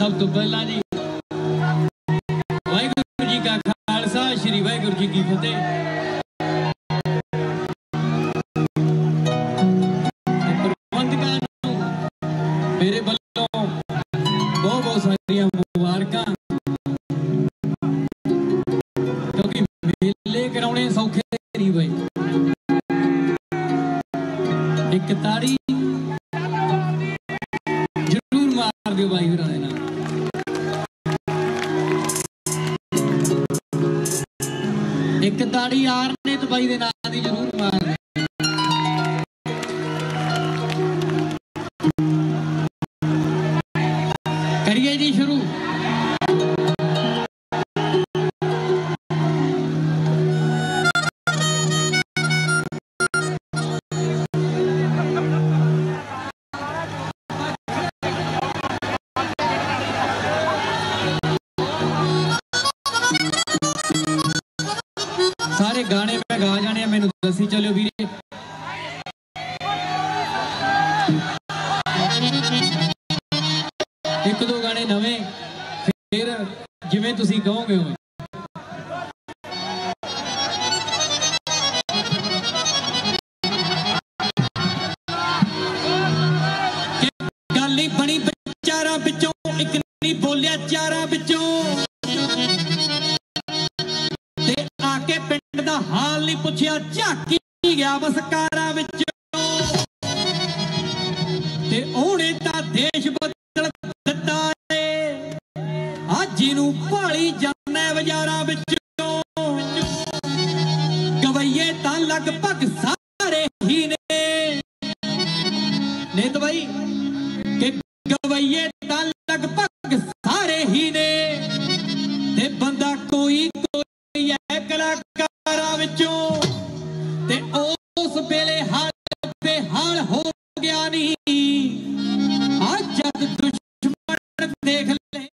सब तो पहला जी वाहिगुरू जी का खालसा श्री वाहिगुरू जी की फतेह। प्रबंधकां नूं मेरे वल्लों बहुत बहुत सारियां मुबारकां, क्योंकि मेले कराने सौखे नहीं भाई। एक ताड़ी जरूर मार दियो भाई होरां दे नाल। एक ताड़ी यार ने तो भाई दे नाल दी जरूर मार दे। करिए जी शुरू। सारे गाने मैं गा जाने मैनू दसी चलो वीरे। एक दो गाने नवे फिर जिवें तुसी कहोगे हो। गल ही बनी चारां विचों, एक नहीं बोलिया चारां विचों, ते आके पिंड दा हाल नहीं पुछया, झाकी गया बस कारां विचों, ते ओहने तां देश बदल दित्ता है, अज नूं भाली जाने बाजारां विचों, गवैये तां लगभग सारे ही ने तो भाई कि गवैये तां लगभग सारे ही ने, ते बंदा कोई कोई है कलाकारां विचों, ते उस वेले हाल बेहाल हो गया नहीं, आज जद दुश्मन देख ले।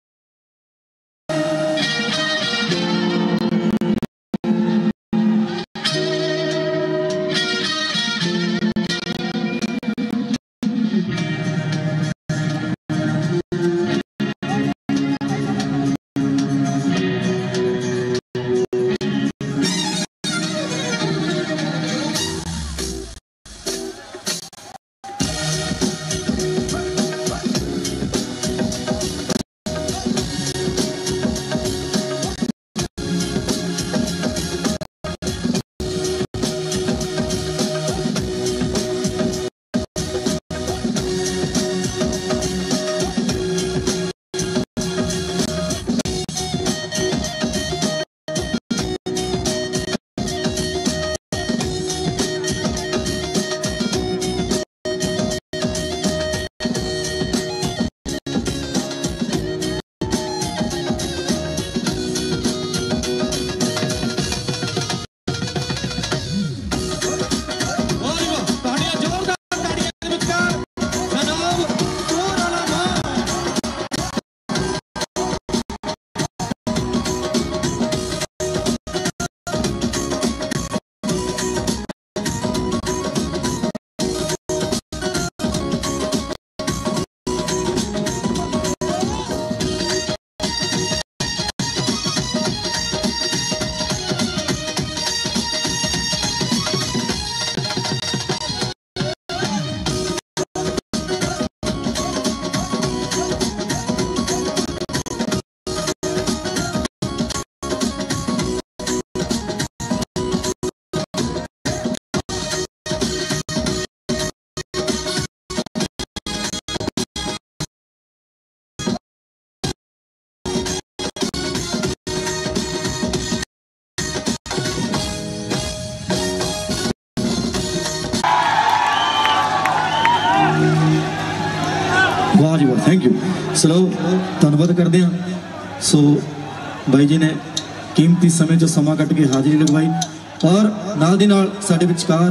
वाह जी वाह, थैंक यू। चलो धन्यवाद करते हैं। सो बाई जी ने कीमती समय जो समा कट के हाजिरी लगवाई, और नाल दी नाल साडे विचकार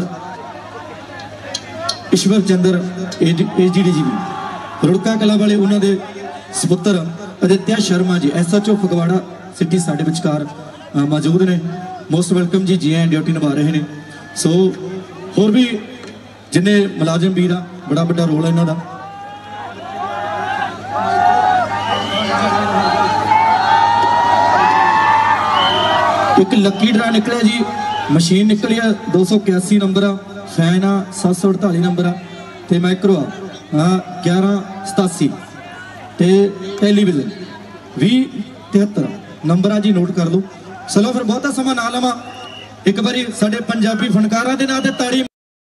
ईश्वर चंद्र AGD जी भी रुड़का कला वाले उन्होंने सपुत्र आदित्य शर्मा जी SHO फगवाड़ा सिटी साडे विचकार मौजूद ने। मोस्ट वेलकम जी, जी एंड ड्यूटी निभा रहे हैं। सो होर भी जिन्हें मुलाजिम वीर आ, बड़ा बड़ा रोल है इन्हों का। एक लकी ड्रा निकलिया जी, मशीन निकली है 281 नंबर आ, फैन आ 748 नंबर आ, ते माइक्रो आ 1187 ते टैलीविजन 2073 नंबर आ जी, नोट कर लो। चलो फिर बहुता समा ना लवा, एक बारी साडे पंजाबी फनकारां दे नाल ते ताड़ी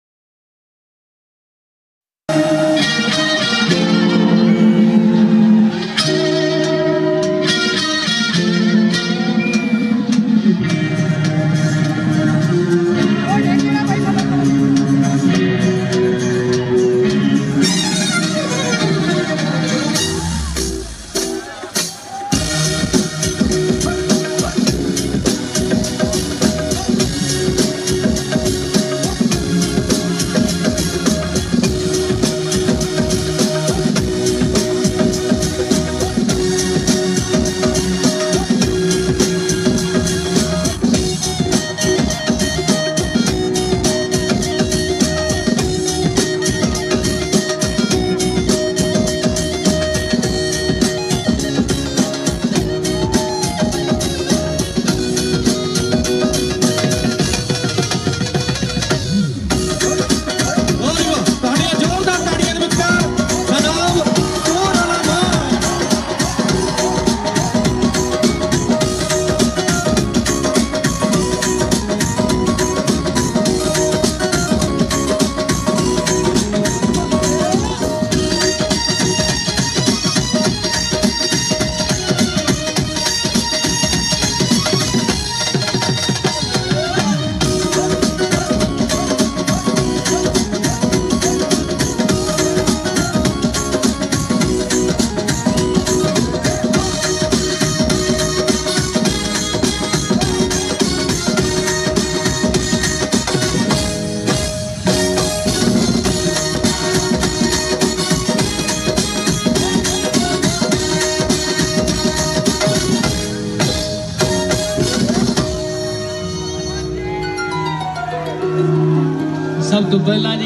सब तो पहला जी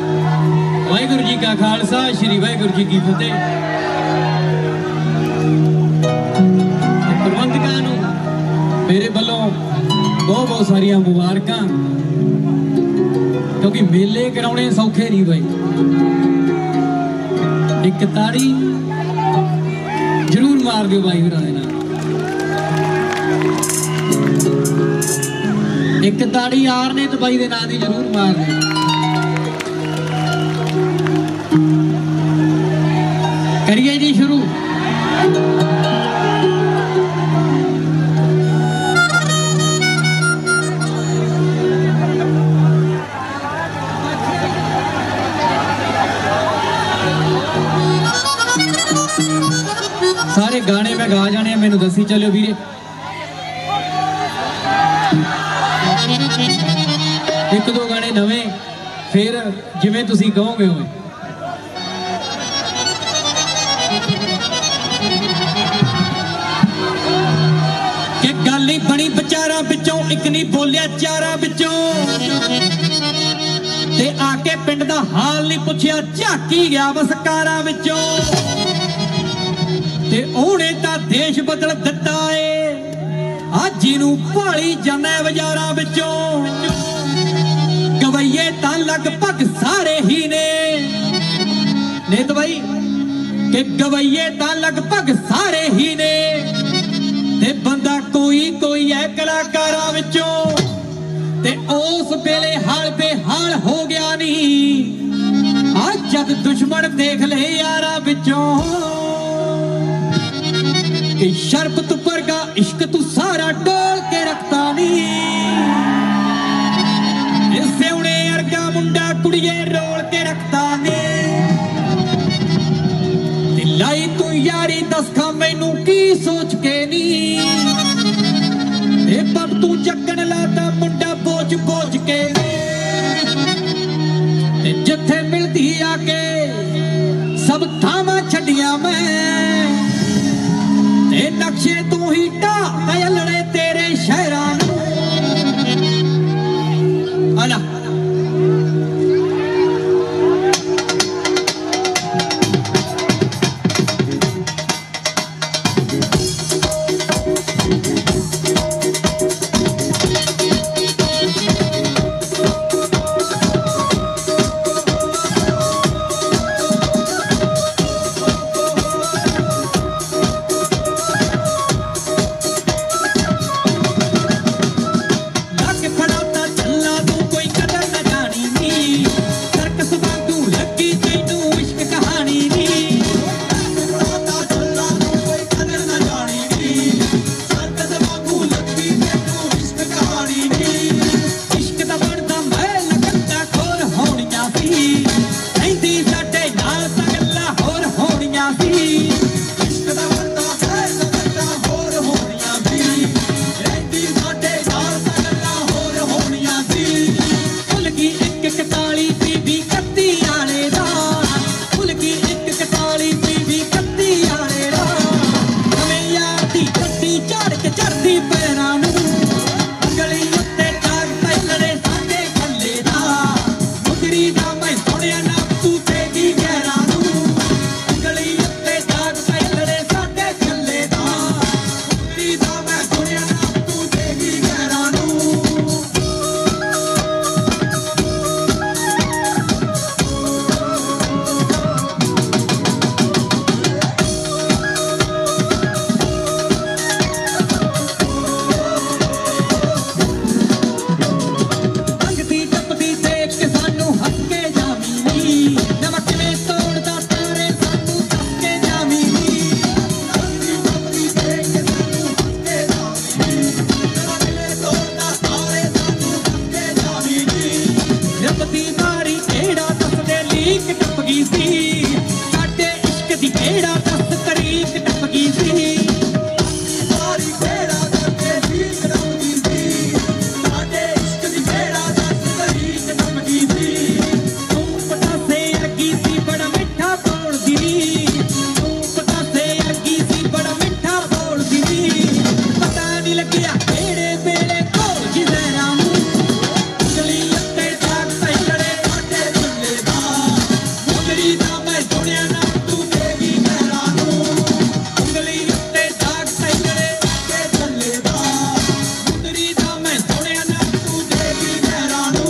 वाहिगुरु जी का खालसा, श्री वाहिगुरु जी की फतेह। प्रबंधकां नूं मेरे वालों बहुत बहुत सारिया मुबारकां, क्योंकि मेले कराने सौखे नहीं भाई। एक ताड़ी जरूर मार दो भाई भरा देना, एक ताड़ी यार ने तो भाई दे नाम दी जरूर मार दे। करिए जी शुरू। सारे गाने मैं गा जाने, मैनू दसी चलो वीरे। एक दो गाने नवे, फिर जिवें तुसीं कहोगे होवे। कि गल नहीं बनी विचारां विचों, एक नहीं बोलिया चारां विचों, ते आके पिंड दा हाल नहीं पुछिया, झाकी गया बस कारां विचों। ते ओहने तां देश बदल दित्ता ए, आज नूं भाली जाना बाजारां विचों। गवैये तां लगभग सारे ही ने नेत भाई, कि गवैये तां लगभग सारे ही ने, ते बंदा कोई कोई है कलाकारां विचों। ते उस वेले हाल बेहाल हो गया नी, आज जद दुश्मन देख ले यारां विचों। कि शरबत वर्गा इश्क तू सारा डोल के रखता नी, सेवणे अर्गा मुंडा कुड़िए रोल के रखता नी। लाई तू यारी दस खा मैनू की सोच के नी, पब तू जगन लाता मुंडा बोझ बोझ के। जिथे मिलती आके सब थावां छड्डियां मैं, नक्शे तू ही ढाह लड़े तेरे शहरां नूं। आला मैं सुनिया ना तू देगी गहरानू उंगली उत्ते दाग सैलड़े के चलेदा पुतरी दा मैं सुनिया ना तू देगी गहरानू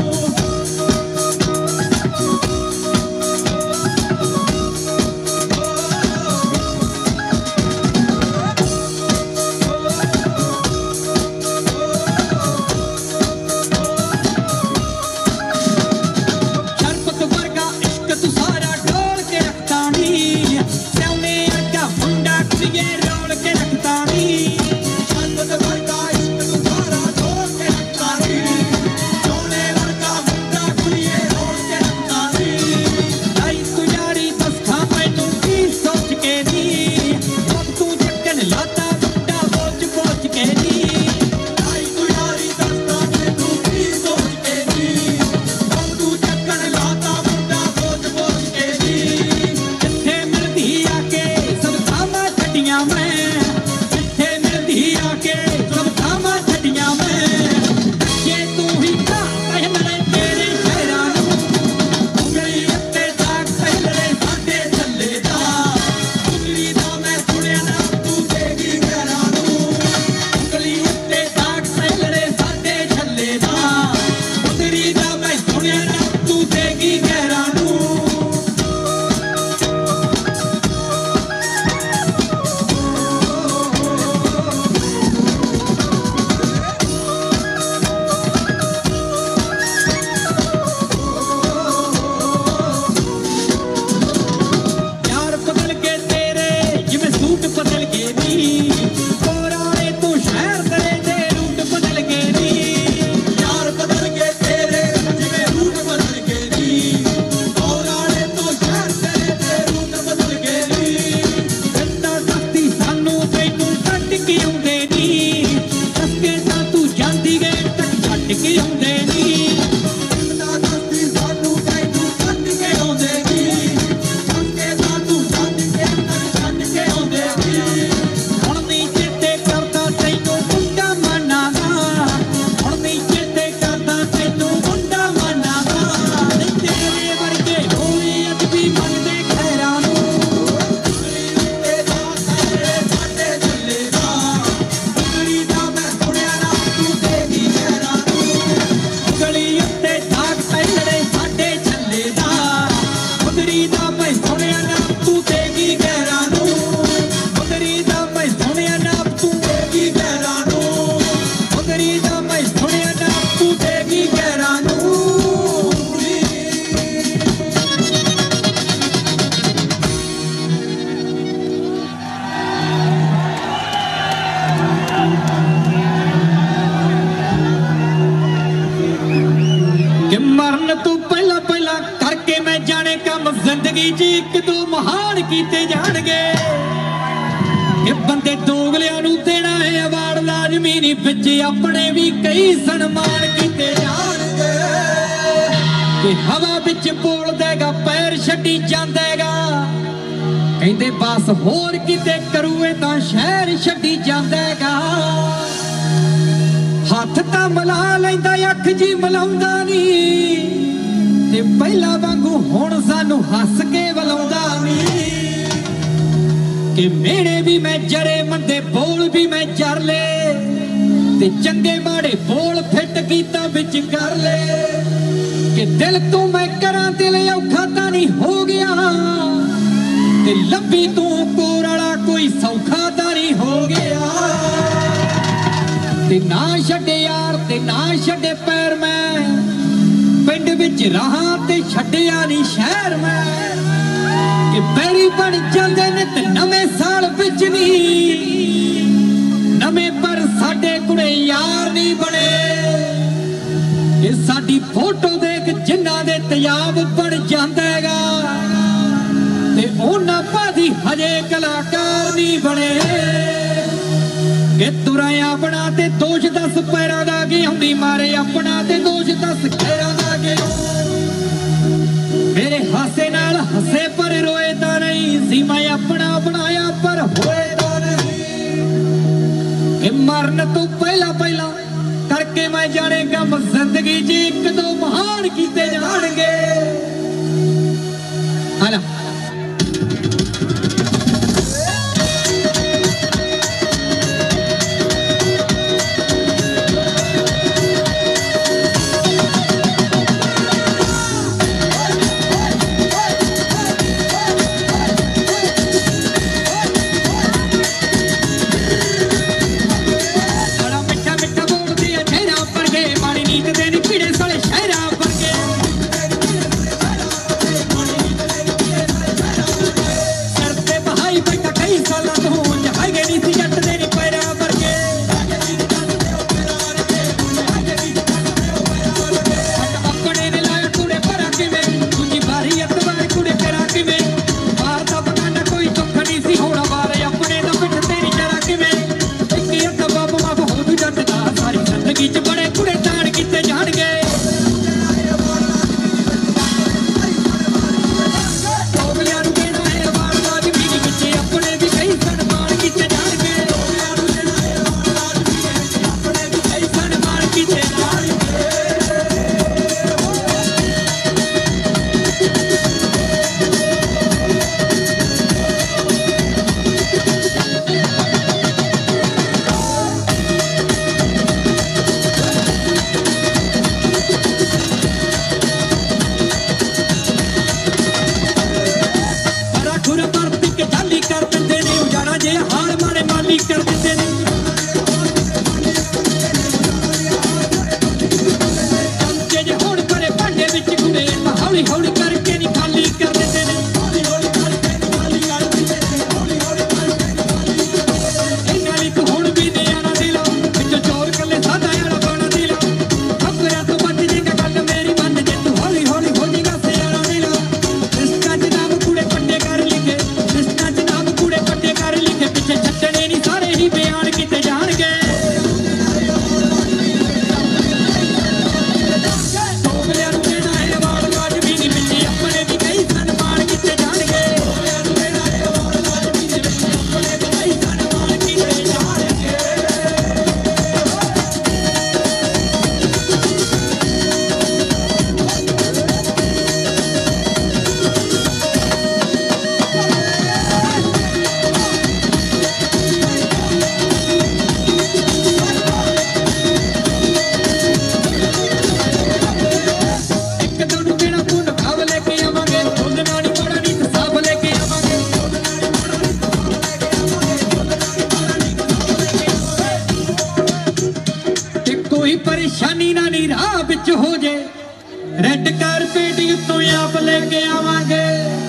जिंदगी च एक दो महान कीते जाणगे बंदे दोगलियां नूं देना है अवार्ड लाजमी नहीं बिच अपने भी कई सन्मान कीते जाणगे कि हवा बिच बोल देगा पैर छड्डी जांदेगा कहंदे बस होर किते करूए तां शहर छड्डी जांदेगा हथ तां मिला लैंदा अख जी मिलाउंदा नहीं ते पहला वांगू हुण सानू हस के बुलाउंदा नहीं कि मेरे भी मैं जरे मंदे बोल भी मैं जर ले ते चंगे माड़े बोल फिट कीता विच कर ले कि दिल तू मैं करा दिल औखा तां नहीं हो गया ते लंबी तू कोर वाला कोई सौखा तां नहीं हो गया ते ना छड्डे यार ते ना छड्डे पैर मैं पिंड विच रहा ते छड्डिया नहीं शहर मैं कि बैरी बन जांदे ने ते नवें साल विच नहीं नवें पर साडे कुड़े यार नहीं बने ये साडी फोटो देख जिन्हां दे तयाब बन जांदेगा ते उन्हां भादी हजे कलाकार नहीं बने कि तुराया अपना ते दोष दस पैरां दा कि हुंदी मारे अपना ते दोष दस खैरां दा मेरे हासे नाल हसे पर रोए दा नहीं सी मैं अपना बनाया पर होए दा नहीं मरन तो पहला पहला करके मैं जाने गम जिंदगी च एक दो महान कीते जाणगे आला परेशानी ना नी राह विच हो जे रेड कारपेट उत्तों आप लेके आवांगे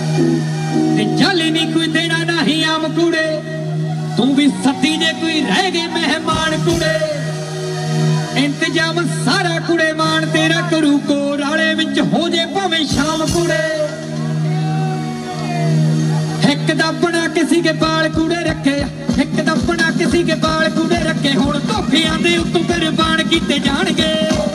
ते जाली नहीं कोई देना नहीं आम कुड़े तू भी सती जे कोई रह गए मेहमान कुड़े इंतजाम सारा कुड़े मान तेरा करू को राले विच हो जे भावें शाम कुड़े एक दा बना किसी के बाल कुड़े रखे एक दा बना किसी के बाल कुड़े रखे हुण धोखियां दे उत्तों कुर्बान कीते जाणगे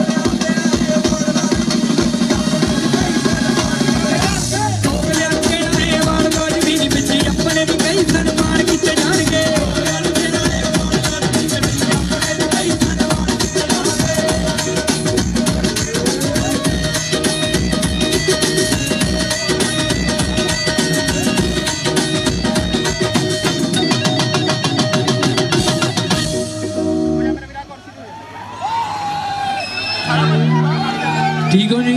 ठीक हो जी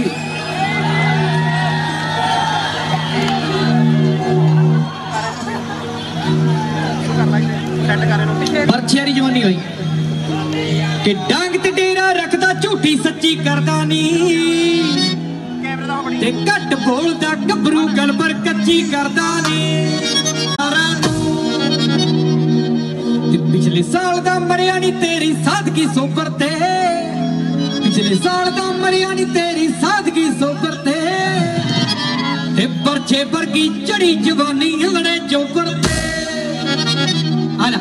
परछियारी जवानी होई कि डांग ते डेरा रखदा झूठी सच्ची करदा नी ते घट बोलदा गबरू गल पर कच्ची करदा नी ते पिछले साल दा मरिया नी तेरी सादगी सोबर ते पिछले साल दा मरिया नी तेरी सादगी सोबर ते परछे वर्गी चढ़ी जवानी हिलने चोपर ते आला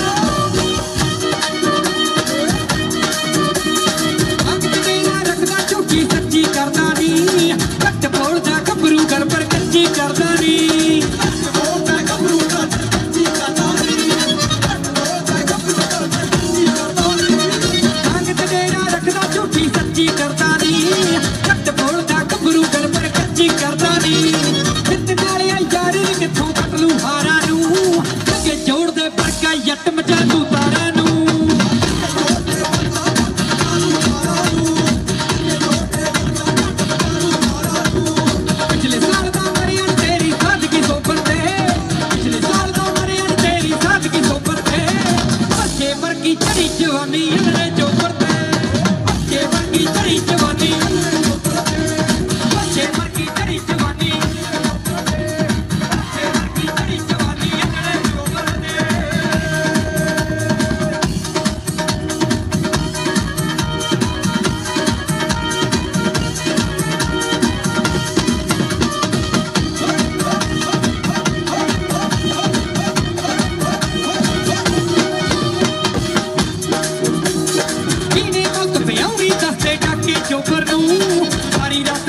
रखदा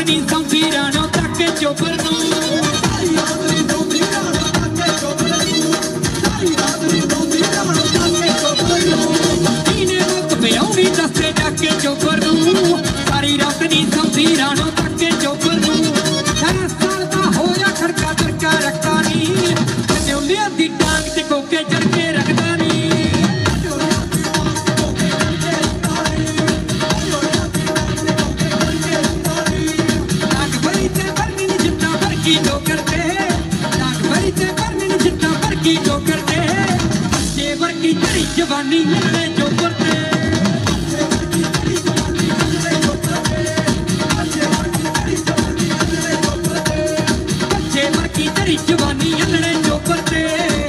नहीं सौंधी राणो तक चोपर नूं दस्ते जाके चोपर नूं सारी रात नहीं सौंधी राणो तक चोपर नूं 18 साल दा होया खड़का दरका रखता नी न्योलिया दी टांग ते कोके चढ़ के रखदा नी टांग भरी ते भरनी नी जितना भर की ठोकर दे टांग भरी ते भरनी नी जितना भर की ठोकर दे बच्चे भर की तेरी जवानी लड़े चोपर दे तेरी जवानी अंदरे चोपर ते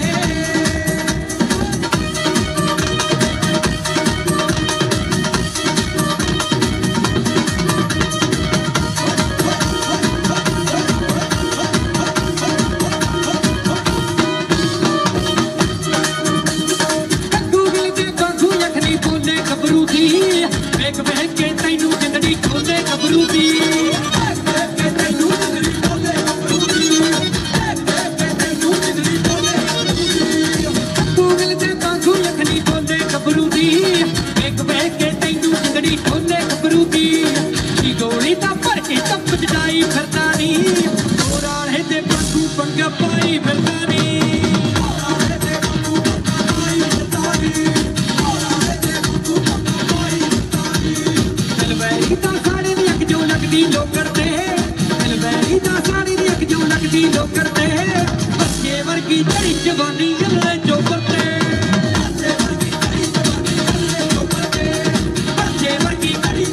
गूगल के बांगू यखनी बोले गबरू दी वेख वेख के तैनू जिंदड़ी खोले गबरू दी जवानी जल्ले चोपर ते बच्चे वर्गी तेरी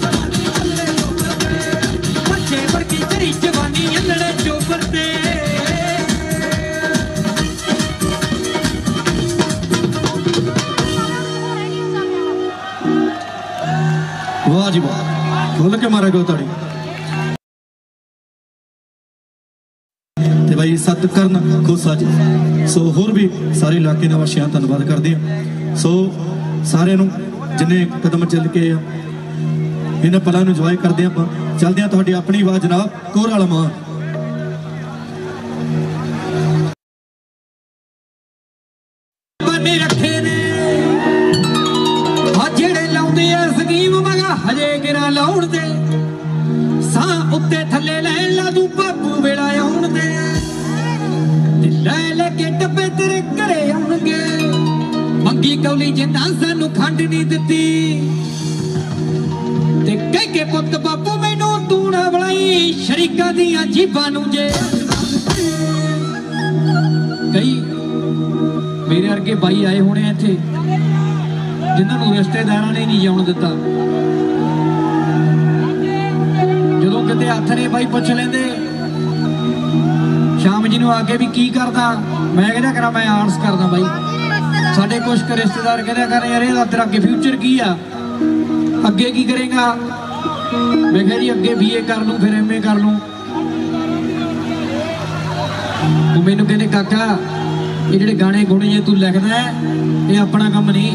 जवानी जल्ले चोपर ते वाह जी वाह खोल के मारे गो ताड़ी भाई सतकरण खोसा जी सो होर भी सारे इलाके निवासियों का धन्यवाद करते हैं सो सारे जिन्हें कदम चल के इन्होंने पलों इंजॉय करते हैं चलते हैं थोड़ी अपनी आवाज जनाब कोर वाला मां बने रखे ने जेड़े लाउंदे आ स्कीम मगा हजे गिरा लाउण दे सा उत्ते थल्ले लैण ला तू बापू वेला आउण दे ले के डब्बे तेरे घरे आउणगे मंगी कौली जिंदा सानू खंड नहीं दित्ती ते कह के पुत्त बापू मैनू तू ना बुलाई शरीका दियां जीबां नू जे कई मेरे वर्गे बाई आए होने इत्थे जिन्हां रिश्तेदारां ने नहीं आउण दित्ता जदों किते हत्थ ने बाई पुछ लेंदे शाम जी आके भी की करदा मैं कहदा करा मैं आर्ट्स करदा बाई साडे कुछ रिश्तेदार कहदा कर यार इहदा तेरा अगे फ्यूचर की आ अगे की करेगा मैं कह जी अगे BA कर लूं फिर MA कर लूं वो मैनू कहंदे काका ये जिहड़े गाने गुणे जे तू लिखदा है ये अपना काम नहीं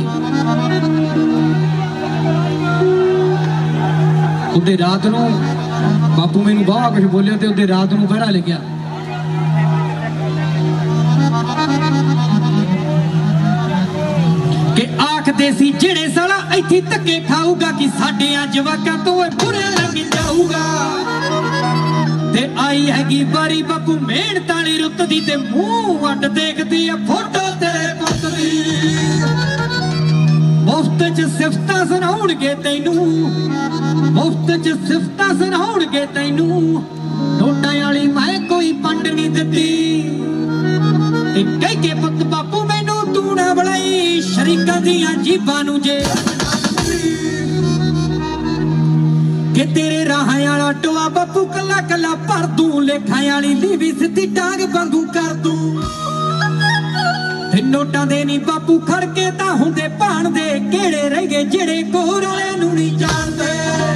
उदे रात नूं बापू मैनू बहुत कुछ बोलिया ते उदे रात नूं पहरा लिखिया आखदे सी जेड़े साला इत्थे धक्के खाऊगा कि साडे जवाकां तो बुरे लग जाऊगा ते आई हैगी बारी बापू मेहनत वाली रुत दी ते मूंह वट देखदी है फोटो तेरे पुत दी मुफ्त च सिफतां सुणाउणगे तैनू मुफ्त च सिफतां सुणाउणगे तैनू नोटां वाली मैं कोई पंड नहीं दित्ती ते कह के पुत बापू मैनू तू ना बुलाई शरीका दियां जीबां नू जे कि तेरे राहां वाला टोआ बापू कला कला भर दूं लेखां वाली लीवी सीधी टांग वांगू कर दूं ते नोटां दे नी बापू खड़के तां हुंदे भाण दे किहड़े रह गए जेड़े कोर वाले नू नहीं जानदे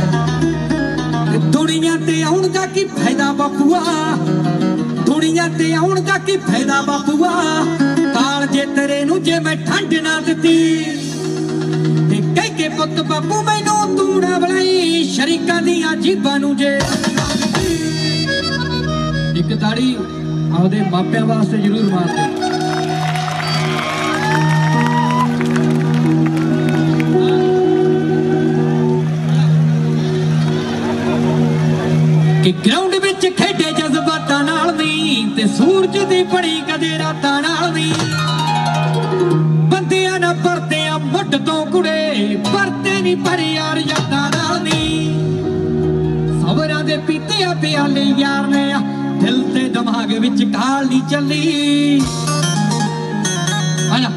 दुनिया ते आउण दा की फायदा बापूआ दुनिया ते आउण दा की फायदा बापूआ काल जे तेरे नू जे मैं ठंड ना दित्ती ते कह के पुत बापू मैनू तू ना बुलाई शरीका दियां जीबां नू जे एक ताड़ी आपदे मापियां वास्ते जरूर मार दे। कि ग्राउंड विच खेडे जज्बातां नाल दी ते सूरज दी बड़ी कदे रातां नाल दी। बंदियां ना परते आ मुੱਢ तो कुड़े परते नहीं पर यार यादां नाल दी। सवरां दे पीते आ प्याले यार ने दिल ते दिमाग विच काल नहीं चली। आजा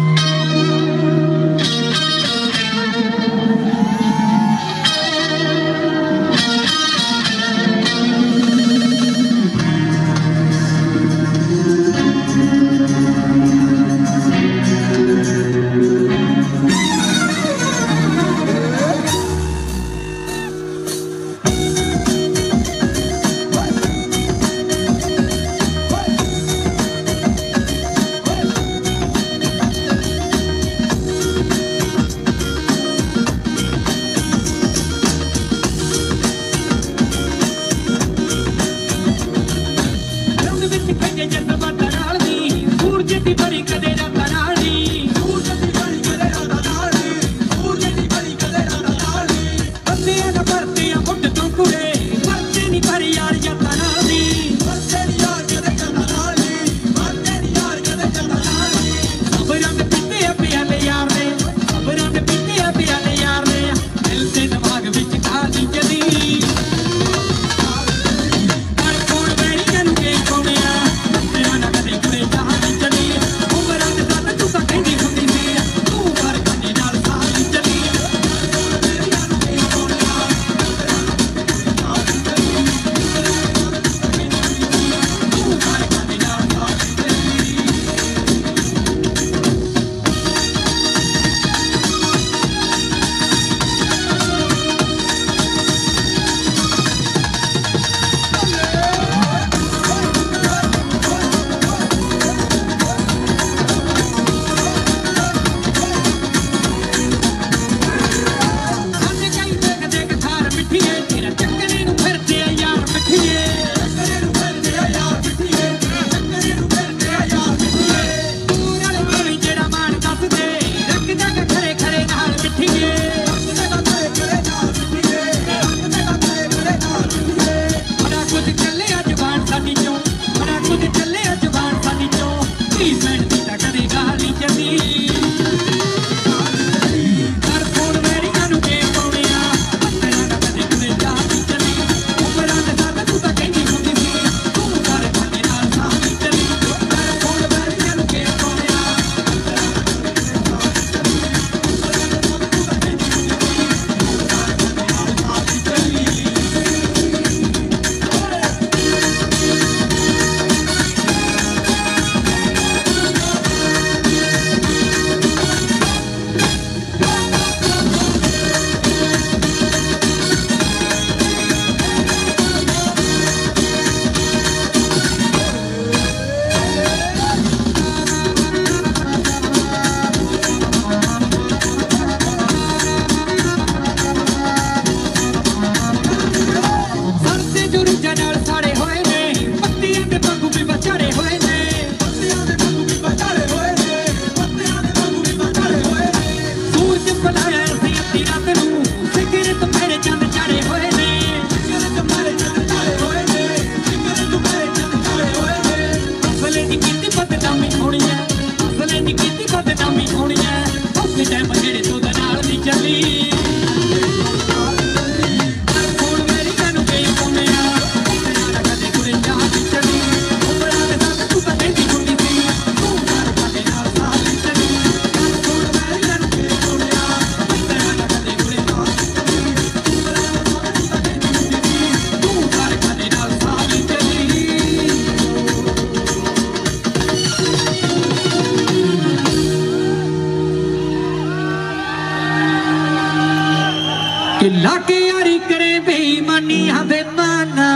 लाके यारी करे बेईमानी हवे माना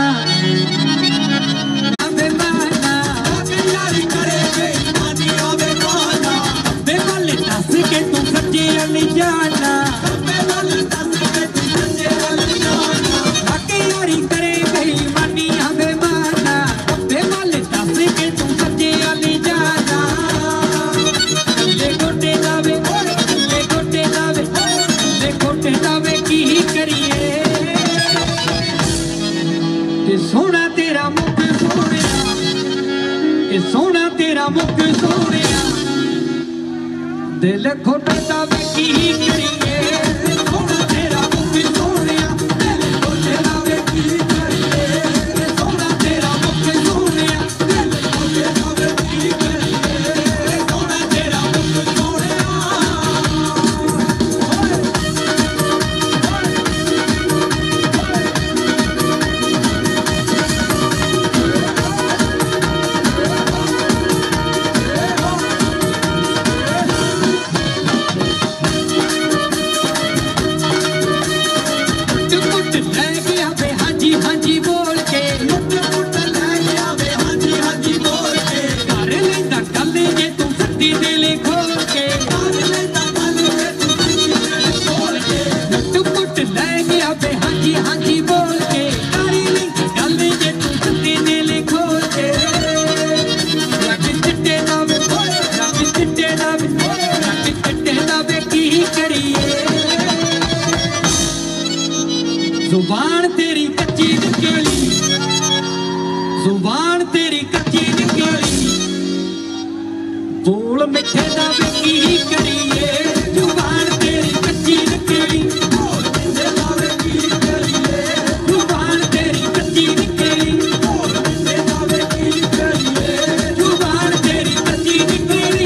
यारी करे बेईमानी हवे माना बेवाले दस के तू सच्चे अली जाना बेवाले दस के तू सच्चे अली जाना लाके यारी करे बेईमानी हवे माना ये सोना तेरा मुख सोनिया, ये सोना तेरा मुख सोनिया, दिल खोटा दा वे की करिए। सोना तेरा मुख सोनिया, दिल खोटे दा वे की करिए। सोना तेरा मुख सोनिया, दिल खोटे दा वे की करिए। सोना तेरा मुख सोनिया। जुबान तेरी कच्ची निकली, जुबान तेरी कच्ची निकली, बोल मिठे दा वे की करिए। जुबान तेरी कच्ची निकली, बोल मिठे दा वे की करिए। जुबान तेरी कच्ची निकली, बोल मिठे दा वे की करिए। जुबान तेरी कच्ची निकली।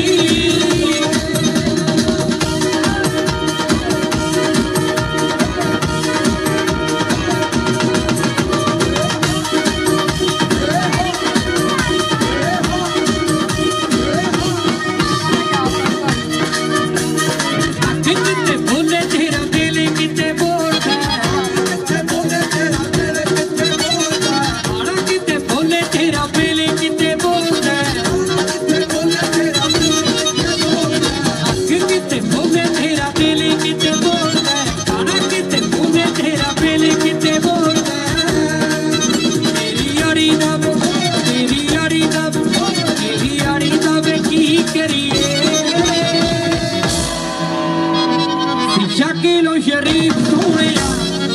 शरीफ सोनिया,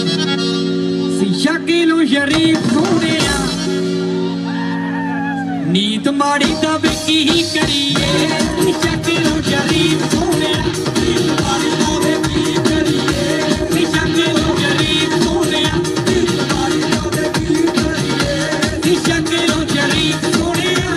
शकीलो शरीफ सोनिया, नीत माड़ी दा वे की करिए। शकीलो शरीफ सोनिया, नीत माड़ी दा वे की करिए। शकीलो शरीफ सोनिया, नीत माड़ी दा वे की करिए। शकीलो शरीफ सोनिया।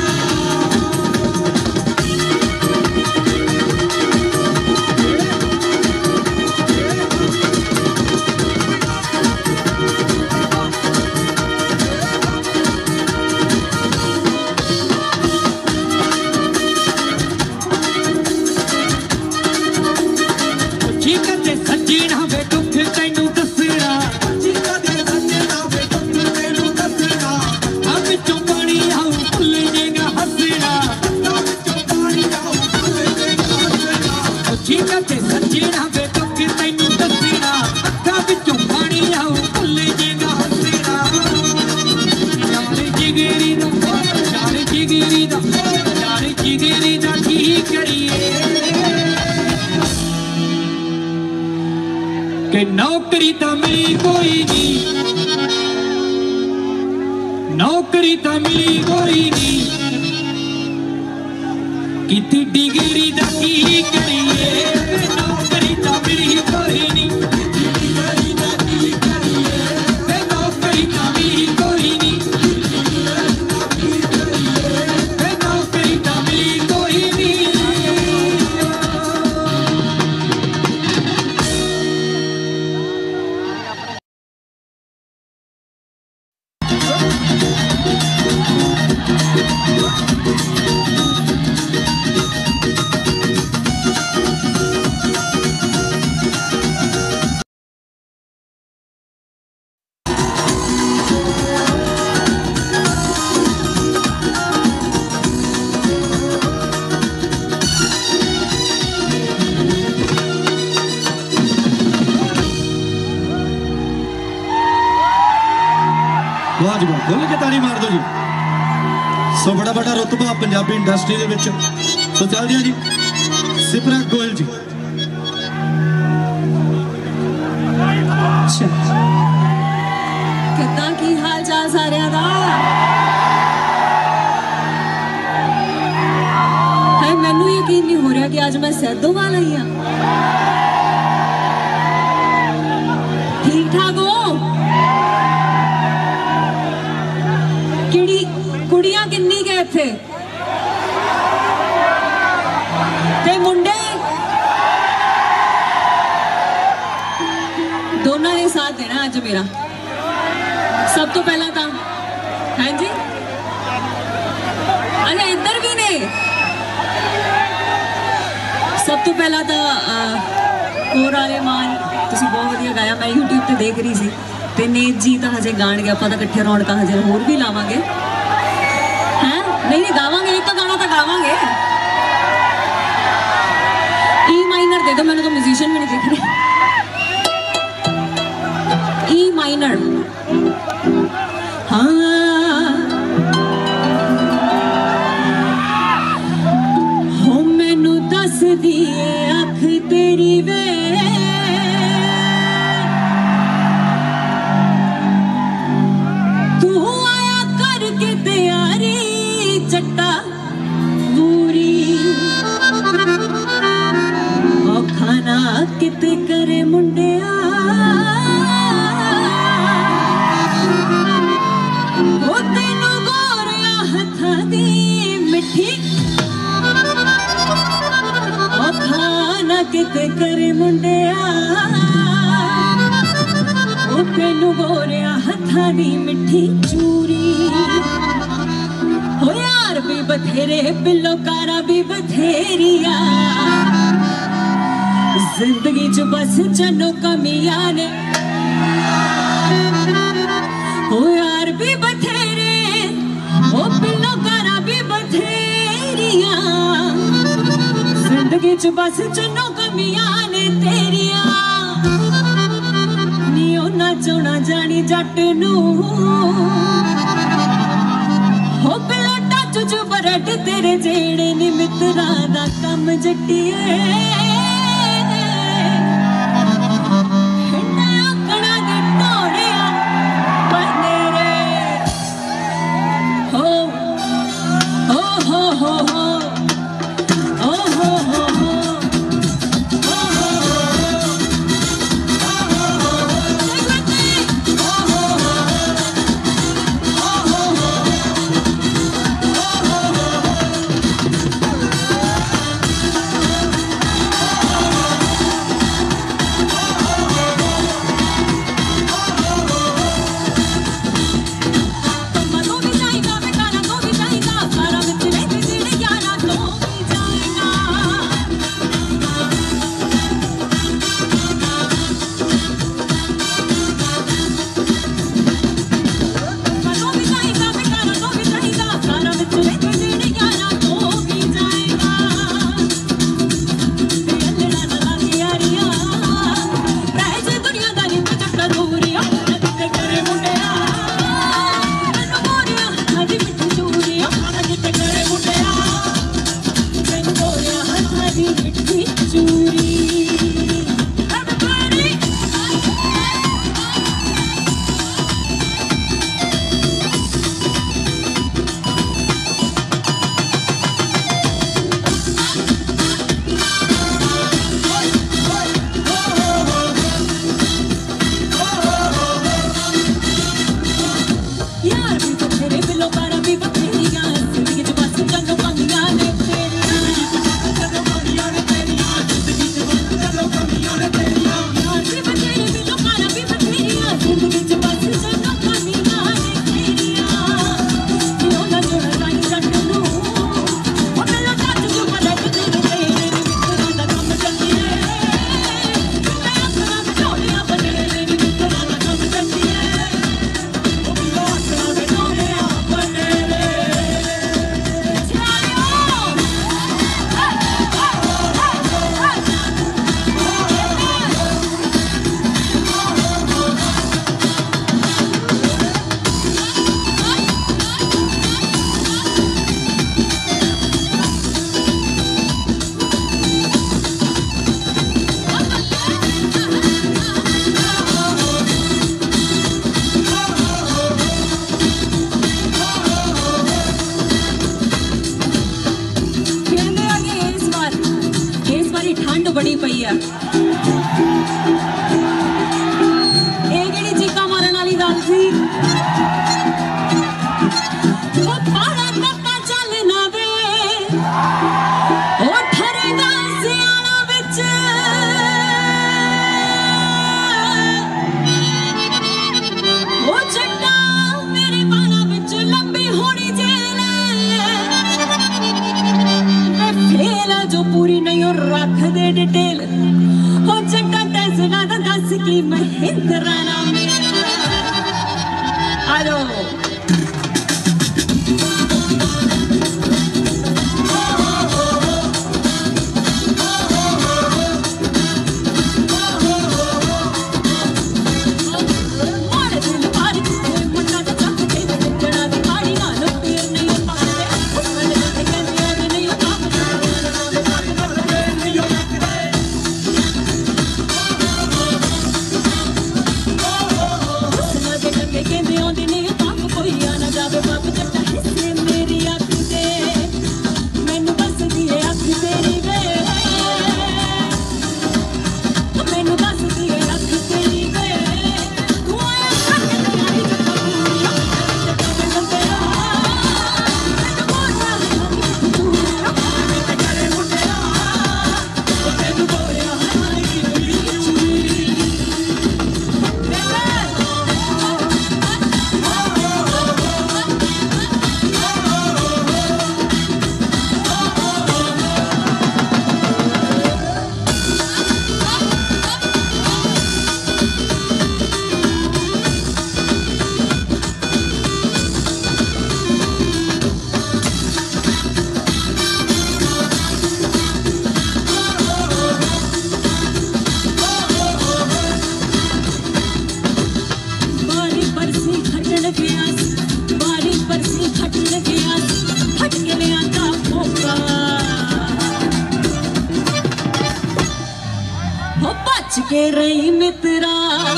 कि नौकरी तो मिली कोई नहीं, नौकरी तो मिली कोई नहीं, कितनी डिग्री दा की करिए। नौकरी तो मिली कोई नहीं, डिग्री दा की करिए। नौकरी तो मिली कोई नहीं, नौकरी तो मिली कोई नहीं। वाह जी वाह, बोल के ताड़ी मार दो जी। सो बड़ा बड़ा रुतबा पंजाबी इंडस्ट्री दे विच। सो चल दिया जी सिपरा गोयल जी। कितना की हाल चाल सोचा कि आज मैं सैदोवाल आई हाँ। ठीक ठाक हो? कुड़ियां किन्नी गए थे ते मुंडे दोनों ने साथ देना अज मेरा। सब तो पहला था हाँ जी, अच्छा इधर भी ने। सब तो पहला था कोरा मान, तुसी बहुत वधिया गाया, मैं यूट्यूब पे देख रही सी। ते नेत जी तो हजे गाण गया, ਆਪਾਂ ਤਾਂ ਇਕੱਠੇ ਰੌਣਕਾਂ हजे होर भी लावांगे हैं। नहीं गावांगे, एक तो गाना तो गावांगे। ई माइनर दे दो, मैंने तो म्यूजिशियन भी नहीं दिख रहे। ई माइनर हाँ हो मैनू दस दिए अख तेरी वे तू आया करके तैयारी चट्टा बूरी खाना किते करे मुंडिया किते करे मुंडिया ओ तेनू गोरिया हत्थां दी मिठी चूरी हो यार भी बथेरे बिल्लोकारा भी बथेरिया जिंदगी च बस चनो कमियां ने हो यार भी बथेरे ओ बिल्लोकारा भी बथेरिया जिंदगी च बस चनो कमियां ने तेरिया नी ना चौना जानी जट नू हो पिला टच च बरट तेरे जेड़े नी मित्रा दा कम जट्टिए होनी पई है। ये केड़ी चीका मारन वाली गल सी। पूरी नहीं और रख दे डिटेल हो चंगा टेंशन दा दस की महिंद्रा ना आलो रही मित्रा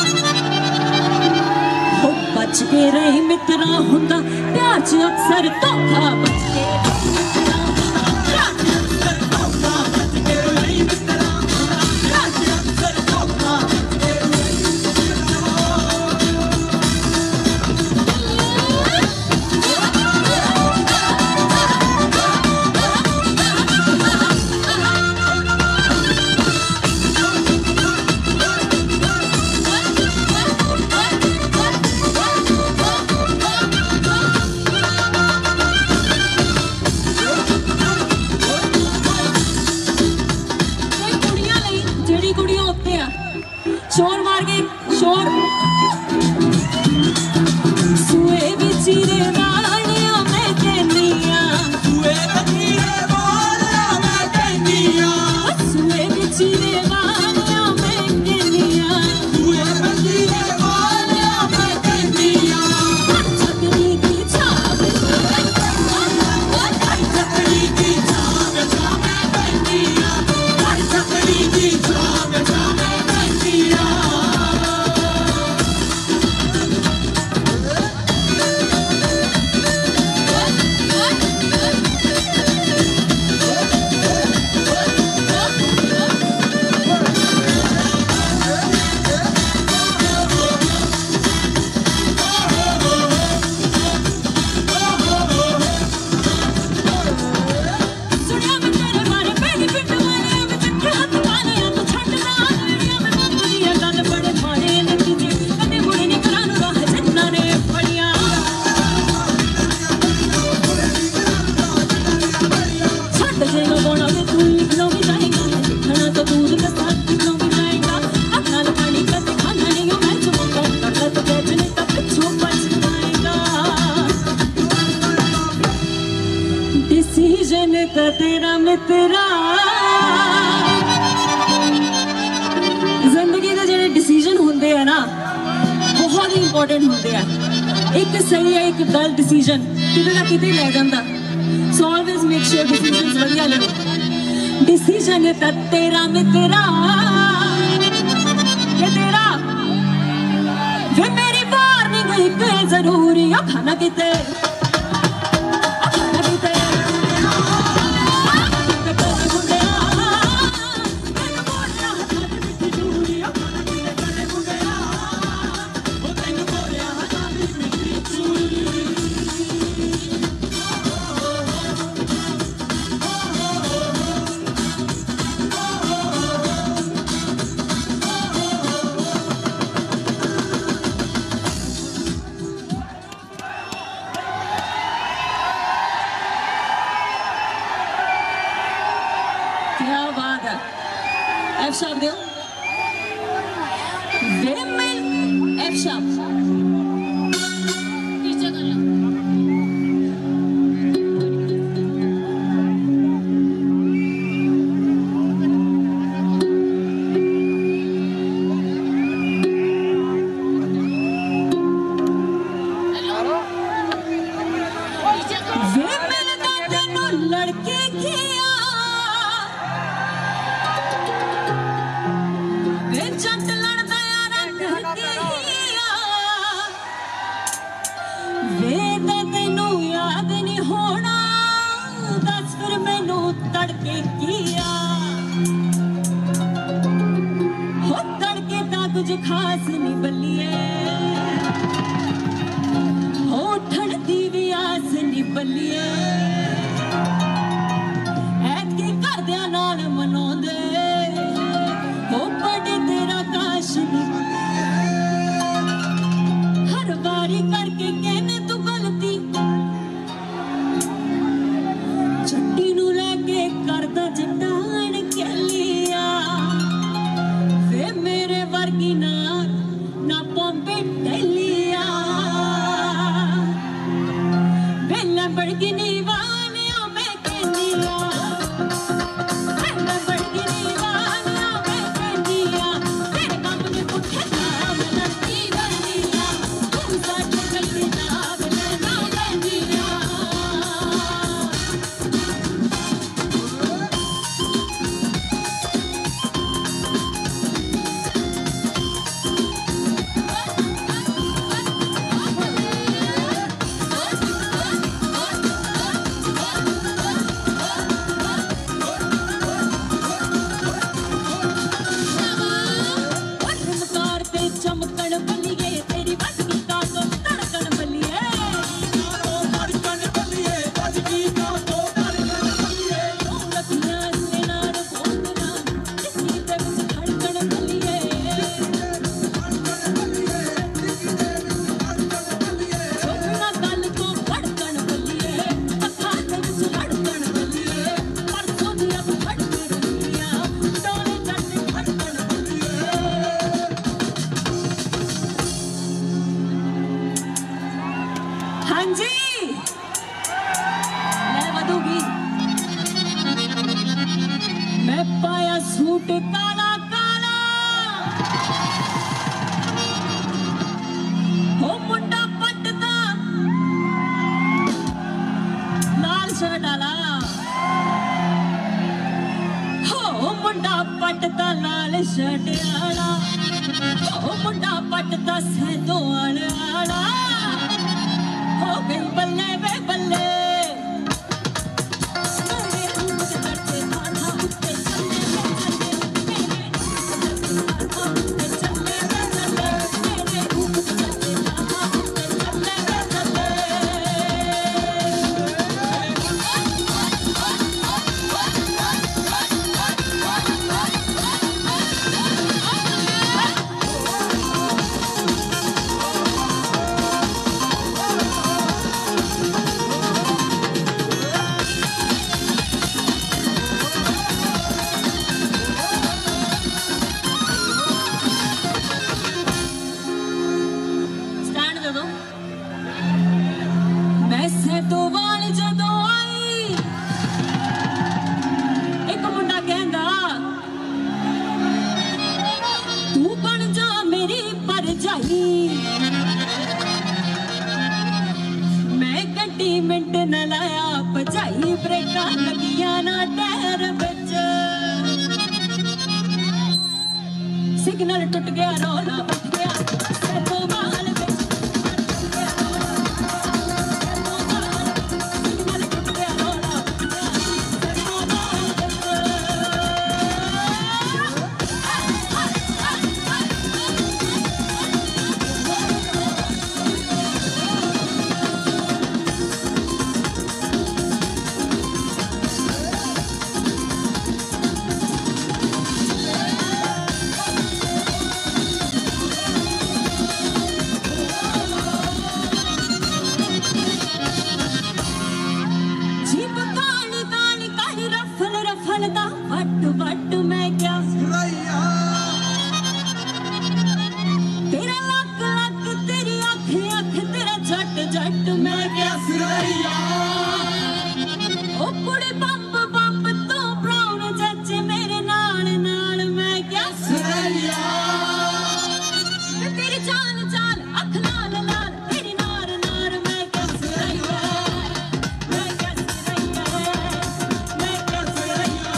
हो बच के रही मित्रा होता प्यार च अक्सर धोखा बच के शोर मार के शोर सुए बिचीरे वालिया मैं कहनिया सुए बिचीरे वालिया मैं कहनिया सुए बिचीरे वालिया मैं कहनिया सुए बिचीरे वालिया मैं कहनिया छतरी की छाव छतरी की छाव मैं कहनिया छतरी की छाव मैं कहनिया। डिसीजन का तेरा मित्रा जिंदगी के जो डिसीजन होंगे है ना बहुत ही इंपॉर्टेंट होंगे है। एक सही है एक गलत डिसीजन किते ना किते ले जाता। So always make sure decisions बढ़िया लो। डिसीजन का तेरा मित्रा ये तेरा वे मेरी वार्निंग एक जरूरी खाना किते F sharp दो वे मैं F sharp पीछे कर लो कुछ खास नहीं बलिए हो ठंडी भी आस नहीं बलिए ऐतकी करदिया नाल मनाउंदे हो बड़े तेरा काश नहीं हर बारी करके कहने तू गलती चट्टी नू लेके करदा जटान के लिया वे मेरे वर्गी ना पॉम्पे टेलिया बेला बड़गी नीवानिया मैं कहनिया बेला बड़गी नीवानिया मैं कहनिया तेरे काम में पुठे नाम लड़की बनिया तू सच गलती नाम ना कहनिया हाँ जी मैं बदूंगी मैं पाया सूट काला काला हो मुंडा पटदा लाल शर्ट आला हो मुंडा पटदा लाल शर्ट आला हो मुंडा पटदा सैदों आला हो गई बल्ले वे बल्ले मैं गड्डी मिंट न लाया भजाई ब्रेका लगिया ना टैर बच सिग्नल टूट गया रोला उठ गया सैदों बाल मैं क्या सिरैया ओ कुड़े बंब बंब तो ब्राउन जच्चे मेरे नाल नाल मैं क्या सिरैया तेरी चाल चाल अख लाल लाल तेरी नार नार मैं क्या सिरैया मैं क्या सिरैया मैं क्या सिरैया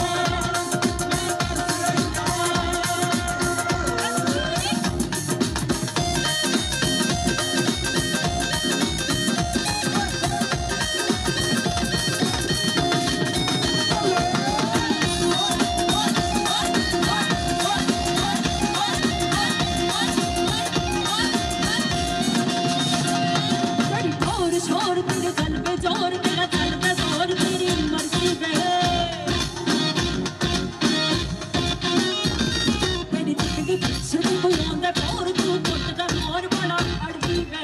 शोर तेरे गल पे जोर तेरा दिल पे जोर तेरी मर्जी पे तेरी जिंदगी पीछे कोई आंदा और तू टुटदा मोर बड़ा अड़दी पे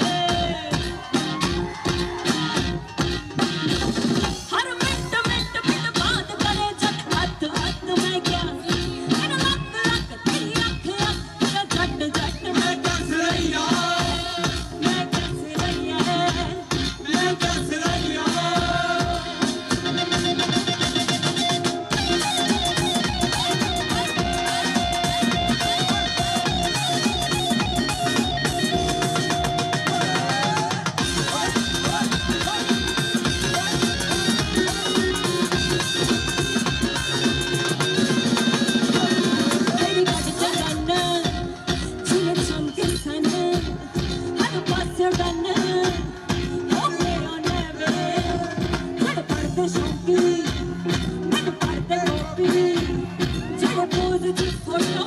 हर मिनट मिनट मिनट बात करे जट हथ हथ मैं क्या मेरा लक लक तेरी अख अख तेरा जट जट मैं क्या सिरैया मैं क्या सिरैया मैं क्या सिरैया तेरी गट चलन जिले चमके सन हर पासे डन हो मेरा नेवे जड़ पड़ते शौकी मन पड़ते कॉपी जड़ पोज दी फोटो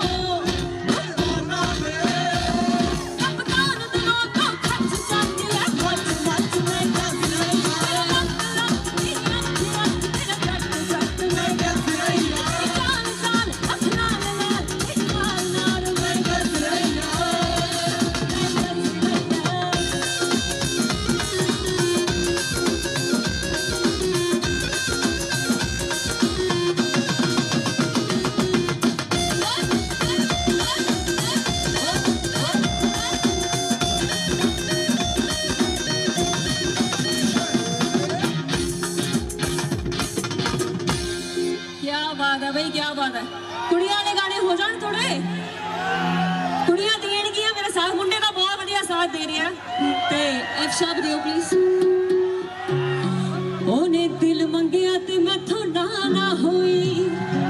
कप्तान दिलों को खच जाती है मच मच मैं क्या सिरैया लक तेरी अख तेरा जट जट मैं क्या सिरैया चाल चाल अख लाल लाल तेरी नाल नाल मैं क्या सिरैया मैं क्या सिरैया क्या बात है भाई क्या बात है कुड़ियां वाले गाने हो जान थोड़े कुड़ियां देणगियां मेरा साथ मुंडे का बहुत बढ़िया साथ दे रहा है ते एफ शाप दियो प्लीज ओने दिल मंगिया ते मैथों ना होई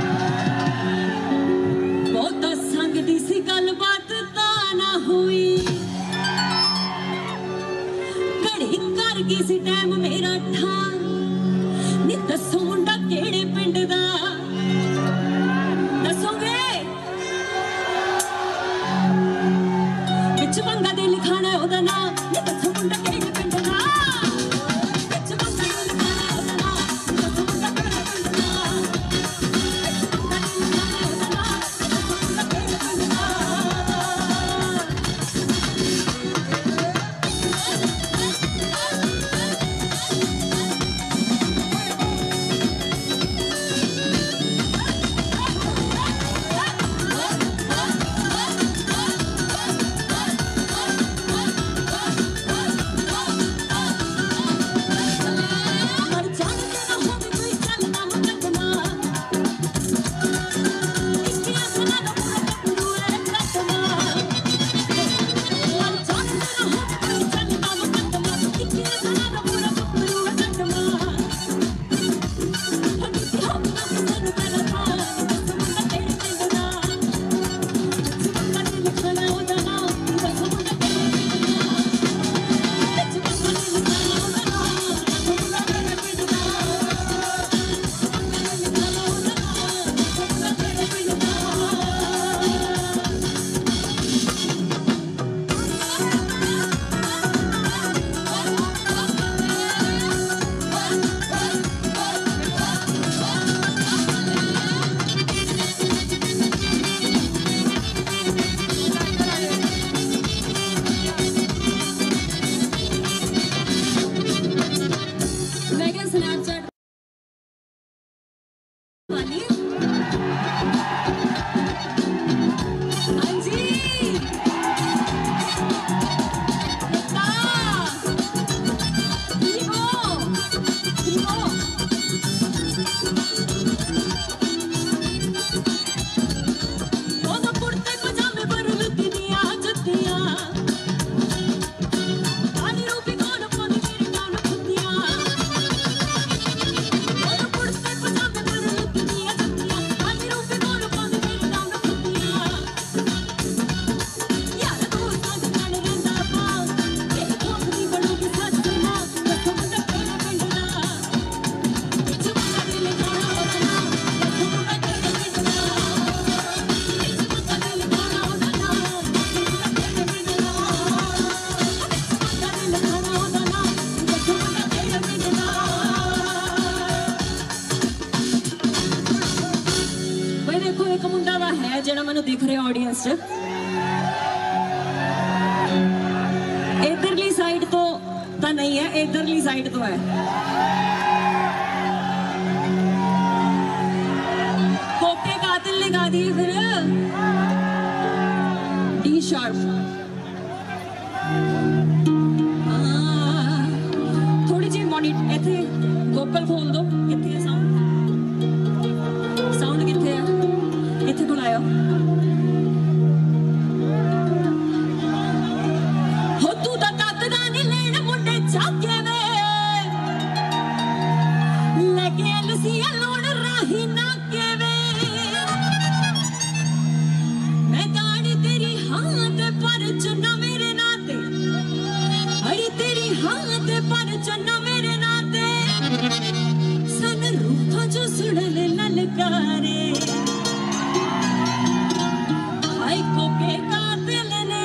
बहुता संग दी सी गलबात ता ना होई घड़ी कर गई सी टाइम मेरा ठा नी दसो मुंडा केड़े पिंड दा दसोगे विच मंगा दे लिखाना ओदा नाम नी दसो मुंडा केड़े पिंड दा विच मंगा दे लिखाना ओदा नाम नी दसो मुंडा केड़े पिंड दा विच मंगा दे लिखाना ओदा नाम नी दसो मुंडा केड़े पिंड दा ऑडियंस च। इधरली साइड तो नहीं है, इधरली साइड तो है। कोके कातिल ने गा दिए फिर डी शार्प। थोड़ी जी मॉनिटर इथे वोकल खोल दो। किथे है साउंड किथे है? इथे बुलाया हो तू दा तकदा नहीं लेन मुंडे चाके वे लगे लसिया लोण राही ना के वे मैं गाड़ी तेरी हाथ पर चुना मेरे नाते अरे तेरी हाथ पर चुना मेरे नाते सन रूपा जो सुड़ल ललकारे हाय कोके कातिल ने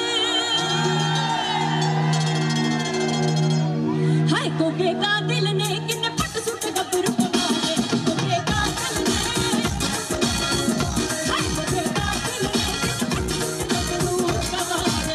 हाय कोके कातिल ने किन्ने पट सुट गबरू पवाए कोके कातिल ने हाय कोके कातिल ने किन्ने पट सुट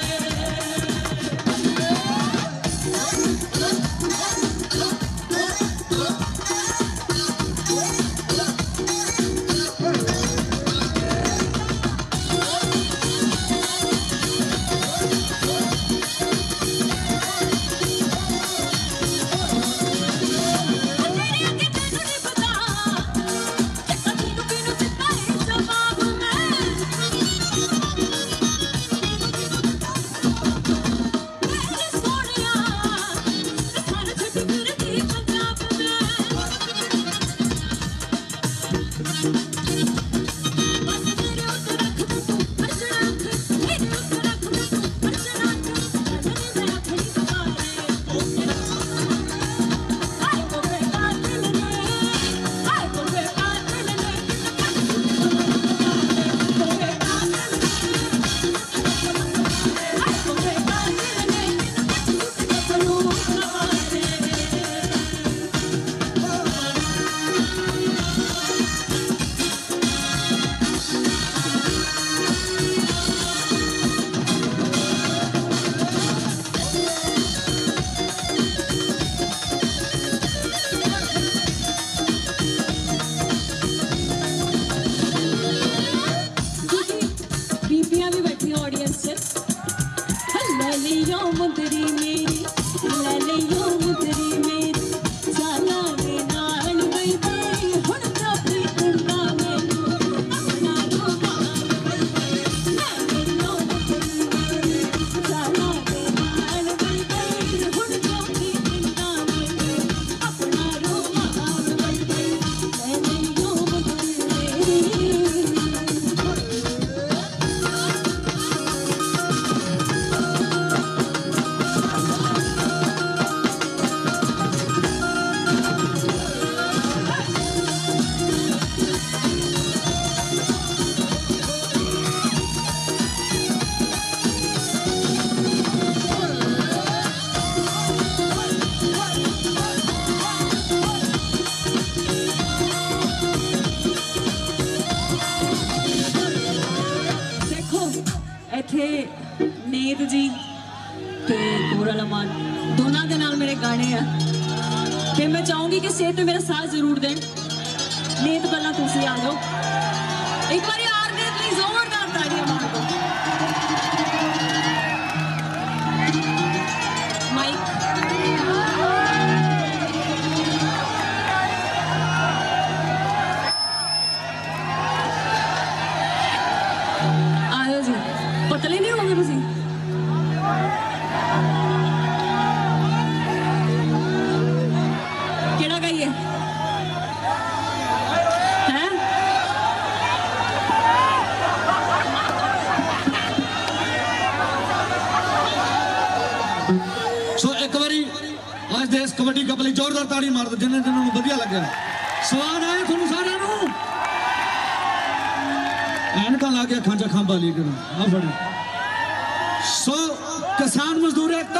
नीत जी ते कोरल अमान दोनों के नाल मेरे गाने हैं ते मैं चाहूंगी कि सेहत मेरा साथ जरूर दें। नीत पहला तुसी आ जाओ एक बार यार ने प्लीज जोरदार तालियां मार दो। माइक आयो जी पतले नहीं होंगे तुसी केड़ा गाइए हैं सो एक बारी आज दे इस कबड्डी कप लई जोरदार ताड़ी मार दो जिन्हें जिन्होंने वधिया लग्या। स्वाद आया तुहानू सारिआं नू ऐनकां ला के अखां च अखां पा ली कर आ फड़ी। सो किसान मजदूर एकता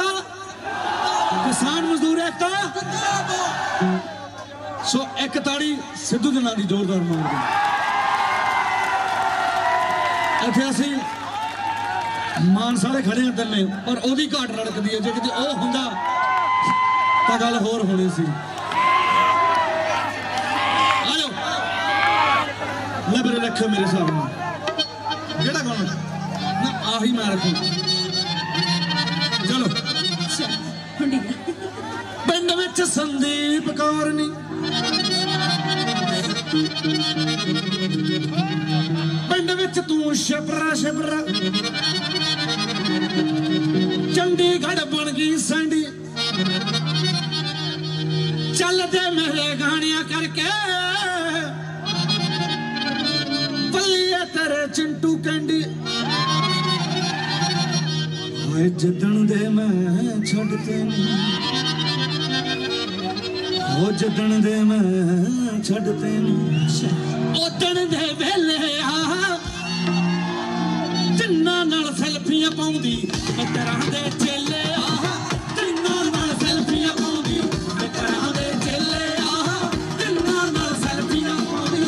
सो एक ताड़ी सिद्धू दे नाल दी जोरदार मार दो। इत्थे असीं ਮਾਨਸਾ ਵਾਲੇ ਖੜੇ ਆ ਤੰਨੇ ਪਰ ਉਹਦੀ ਘਾਟ ਰੜਕਦੀ ਹੈ। ਜੇ ਕਿਤੇ ਉਹ ਹੁੰਦਾ ਤਾਂ ਗੱਲ ਹੋਰ ਹੋਣੀ ਸੀ। ਆ ਜਾਓ ਲੈ ਮੇਰੇ ਰੱਖੋ ਮੇਰੇ ਸਾਹਮਣੇ ਕਿਹੜਾ ਗਾਣਾ ਨਾ ਆਹੀ ਮੈਂ ਰੱਖੂ। ਚਲੋ ਪਿੰਡ ਵਿੱਚ ਸੰਦੀਪ ਕੌਰ ਨੀ ਪਿੰਡ ਵਿੱਚ ਤੂੰ ਸ਼ਬਰਾ ਸ਼ਬਰਾ ਚੰਡੀਗੜ੍ਹ ਬਣ ਗਈ ਸੈਂਡੀ ਚੱਲਦੇ ਮੇਰੇ ਗਾਣਿਆਂ ਕਰਕੇ ਬੱਲੀਏ ਤੇਰੇ ਚਿੰਟੂ ਕੈਂਡੀ ਹੋਏ ਜਦਣ ਦੇ ਮੈਂ ਛੱਡਦੇ ਨਹੀਂ ਹੋ ਜਦਣ ਦੇ ਮੈਂ ਛੱਡਦੇ ਨਹੀਂ ਉਦਣ ਦੇ ਵੇਲੇ ਆ ਜਿੰਨਾਂ ਨਾਲ ਸੈਲਫੀਆਂ ਪਾਉਂਦੀ ਮਿੱਤਰਾਂ ਦੇ ਚੇਲੇ ਆ ਜਿੰਨਾਂ ਨਾਲ ਸੈਲਫੀਆਂ ਪਾਉਂਦੀ ਮਿੱਤਰਾਂ ਦੇ ਚੇਲੇ ਆ ਜਿੰਨਾਂ ਨਾਲ ਸੈਲਫੀਆਂ ਪਾਉਂਦੀ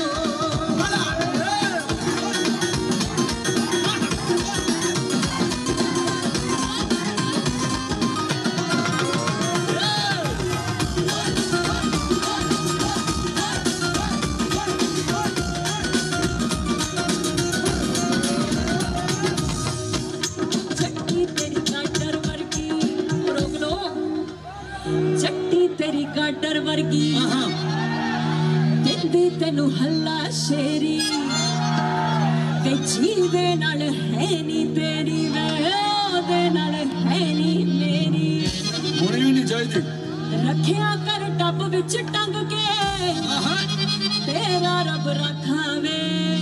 गाडर वर्गी दिंदी तेनू हल्ला शेरी ते जीदे नाल है नी तेरी वे ओदे नाल है नी मेरी होनी भी नहीं चाहिए रखिया कर टब विच टंग के तेरा रब रखावे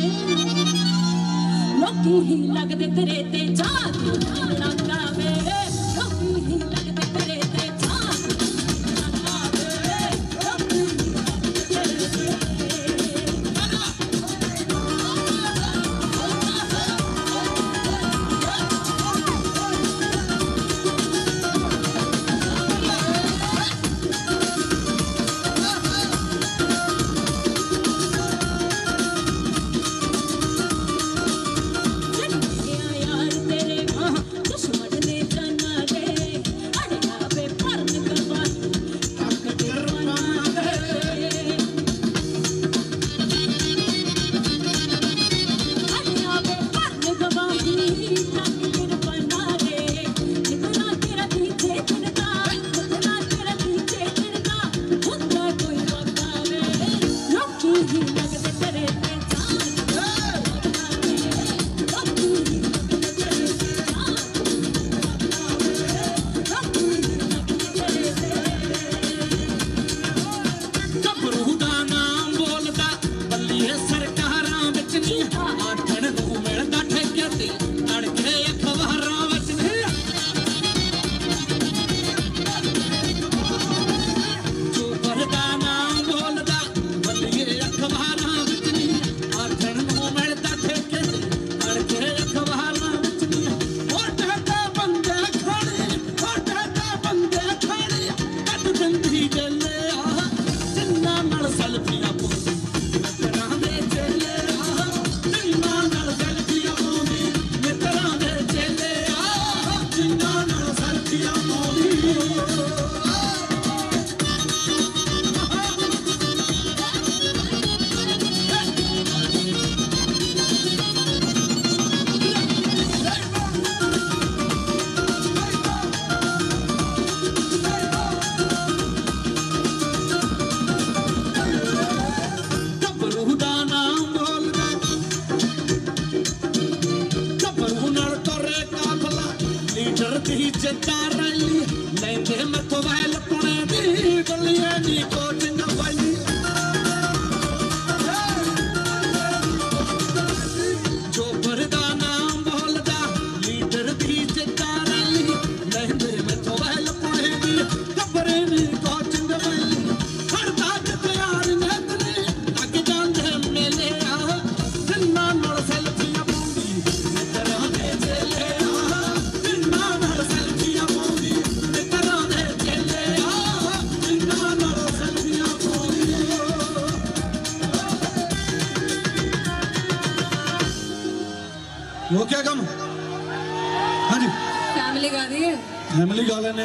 लोकी ही लगदे तेरे ते जादू लगावे लोकी ही लगदे तेरे ते वो क्या कम फैमिली गा लेने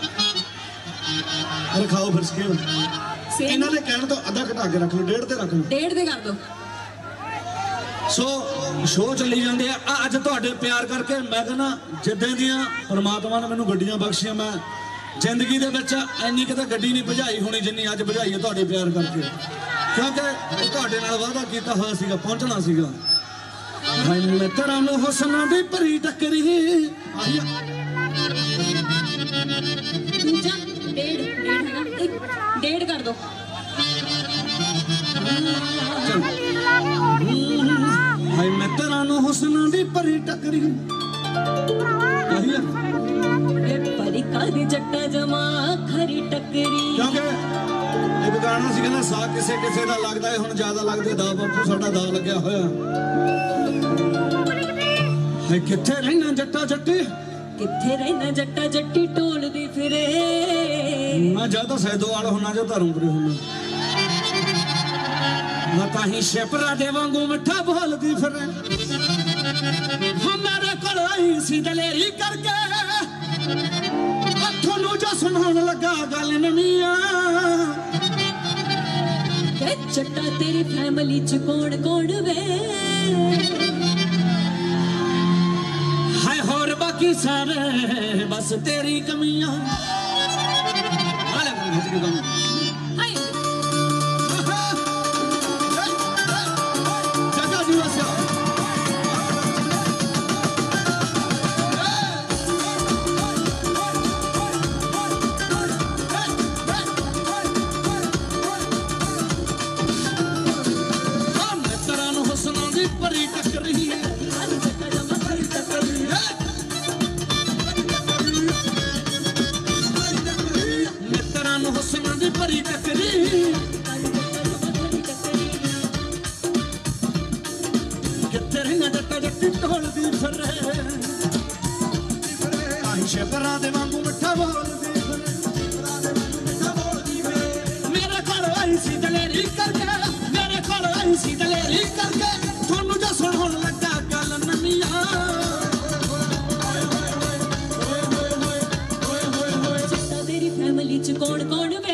रखाओ फिर स्केल इन्होंने कहने तो अद्धा घटा के रख लो 1.5 ते रख लो 1.5 ते कर दो सो शो चली जाते हैं अज तुहाडे प्यार करके मैं कहना जिद्दां दियां परमात्मा ने मैनूं गड्डियां बख्शियां मैं जिंदगी दे विच इन्नी किते गड्डी नहीं भजाई होनी जिन्नी अज भजाई है तुहाडे प्यार करके क्योंकि तुहाडे नाल वादा कीता होया सीगा पहुंचना सीगा मैं तेरा नु हुस्ना दी परी टकरी दूजा 1.5 कर दो हाय मैं तेरा नु हुस्ना दी परी टकरी परी काली जट्टा जमा खरी टकरी क्योंकि एक गाना सी कहना सा किसे किसे दा लगदा है हुण ज्यादा लगदे दा बापू साडा दा लगया होया है किथे रहना जट्टा जट्टी किथे रहना जट्टा जट्टी ढोलदी फिरे मैं ज्यादा सैदोवाल होना जो धर्मपुरी होना मैं ताही शेपरा दे वांगू मिठा बोलदी फिरे मेरे कोल आई सी दलेरी करके थोनू जो सुनाउण लगा गल नवीं जट्टा तेरी फैमिली च कौन कौन वे हाय होर बाकी सारे बस तेरी कमियां जगा जी वसिया परी टकरी किथे रहना जट्टा जट्टी ढोलदी फिरे शेपरा दे वांगू मिठा बोलदी मेरे कोल आई सी दलेरी करके मेरे कोल आई सी दलेरी करके थोनू जो सुनाउण लगा गल नवीं जट्टा तेरी फैमिली च कौन कौन वे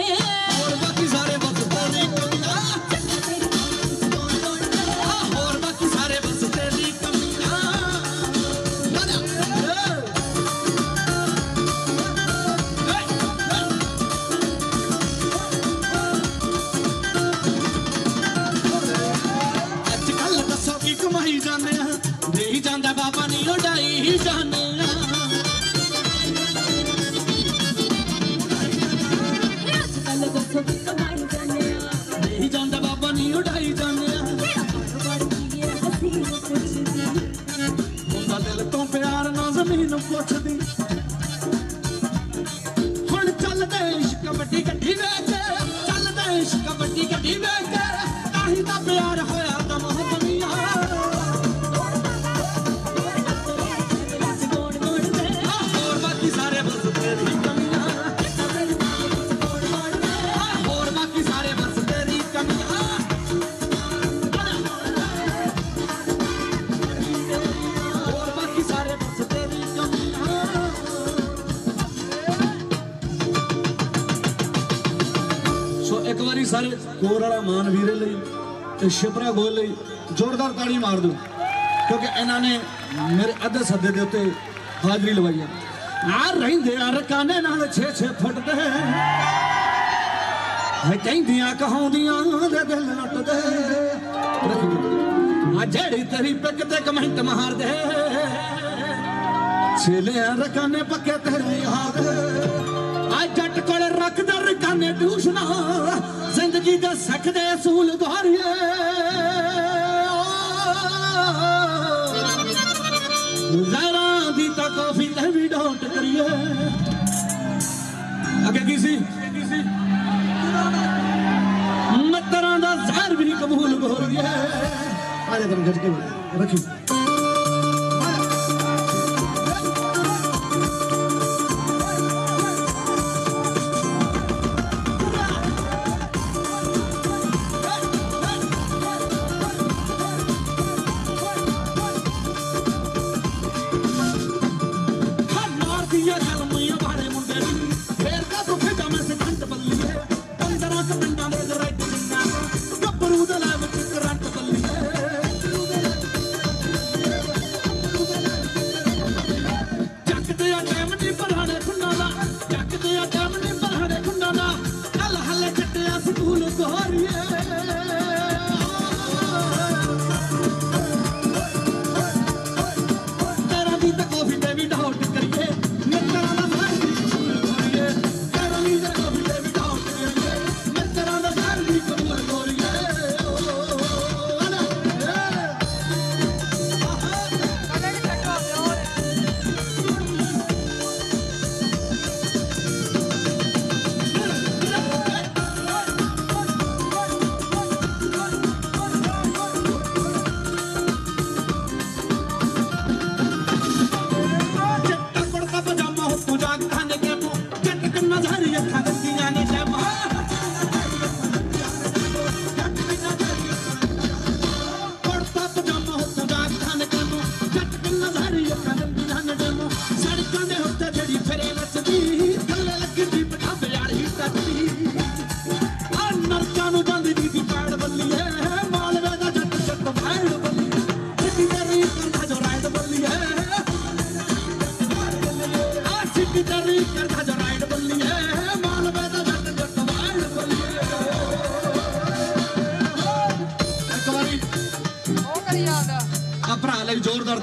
कमाई जाने दे ही जांदा बाबा नहीं उड़ाई ही जाने आजकल दसो की कमाई जाने दे ही जांदा बाबा नहीं उड़ाई जाने उनका दिल तो प्यार ना जमीन पुछदी हुण चलदे इश्क वड्डी गड्डी वेच चलदे इश्क वड्डी गड्डी वेच ताही दा प्यार होया दम दुनिया सारे कोर वाला मान वीरे लई ते शिपरा गोल लई जोरदार ताड़ी मार दो क्योंकि इन्होंने मेरे अद्धे सदे दे उत्ते हाजरी लवाई है आ रहिंदे रकाने नाल 6-6 फुट दे है कहंदियां कहाउंदियां दे दिल लुटदे आ जेड़ी तेरी पिक ते कमेंट मार दे छेले रकाने पक्के तेरे याद जट कोल रखदा रकाने ट्यूशना जिंदगी दे सकदे असूल दोहरिए जरा दी ता कॉफी ते भी डोंट करिए अगे किसी मतरा दा जहर भी कबूल गोरिए आजा कर गज के रखी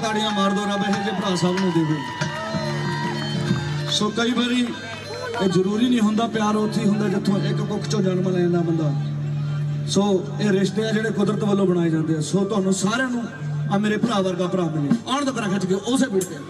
ਤਾੜੀਆਂ ਮਾਰ ਦੋ, ਰੱਬ ਇਹੋ ਜਿਹੇ ਭਰਾ ਸਭ ਨੂੰ ਦੇਵੇ। ਸੋ ਕਈ ਵਾਰੀ ਇਹ ਜ਼ਰੂਰੀ ਨਹੀਂ ਹੁੰਦਾ, ਪਿਆਰ ਉੱਥੇ ਹੀ ਹੁੰਦਾ ਜਿੱਥੋਂ ਇੱਕ ਕੁੱਖ ਚੋਂ ਜਨਮ ਲੈਂਦਾ ਬੰਦਾ। ਸੋ ਇਹ ਰਿਸ਼ਤੇ ਆ ਜਿਹੜੇ ਕੁਦਰਤ ਵੱਲੋਂ ਬਣਾਏ ਜਾਂਦੇ ਆ। ਸੋ ਤੁਹਾਨੂੰ ਸਾਰਿਆਂ ਨੂੰ ਆ ਮੇਰੇ ਭਰਾ ਵਰਗਾ ਭਰਾ ਮਿਲੇ, ਆਉਣ ਦਾ ਕਰਾ ਖਿੱਚ ਕੇ ਉਸੇ ਬੀਟ ਤੇ।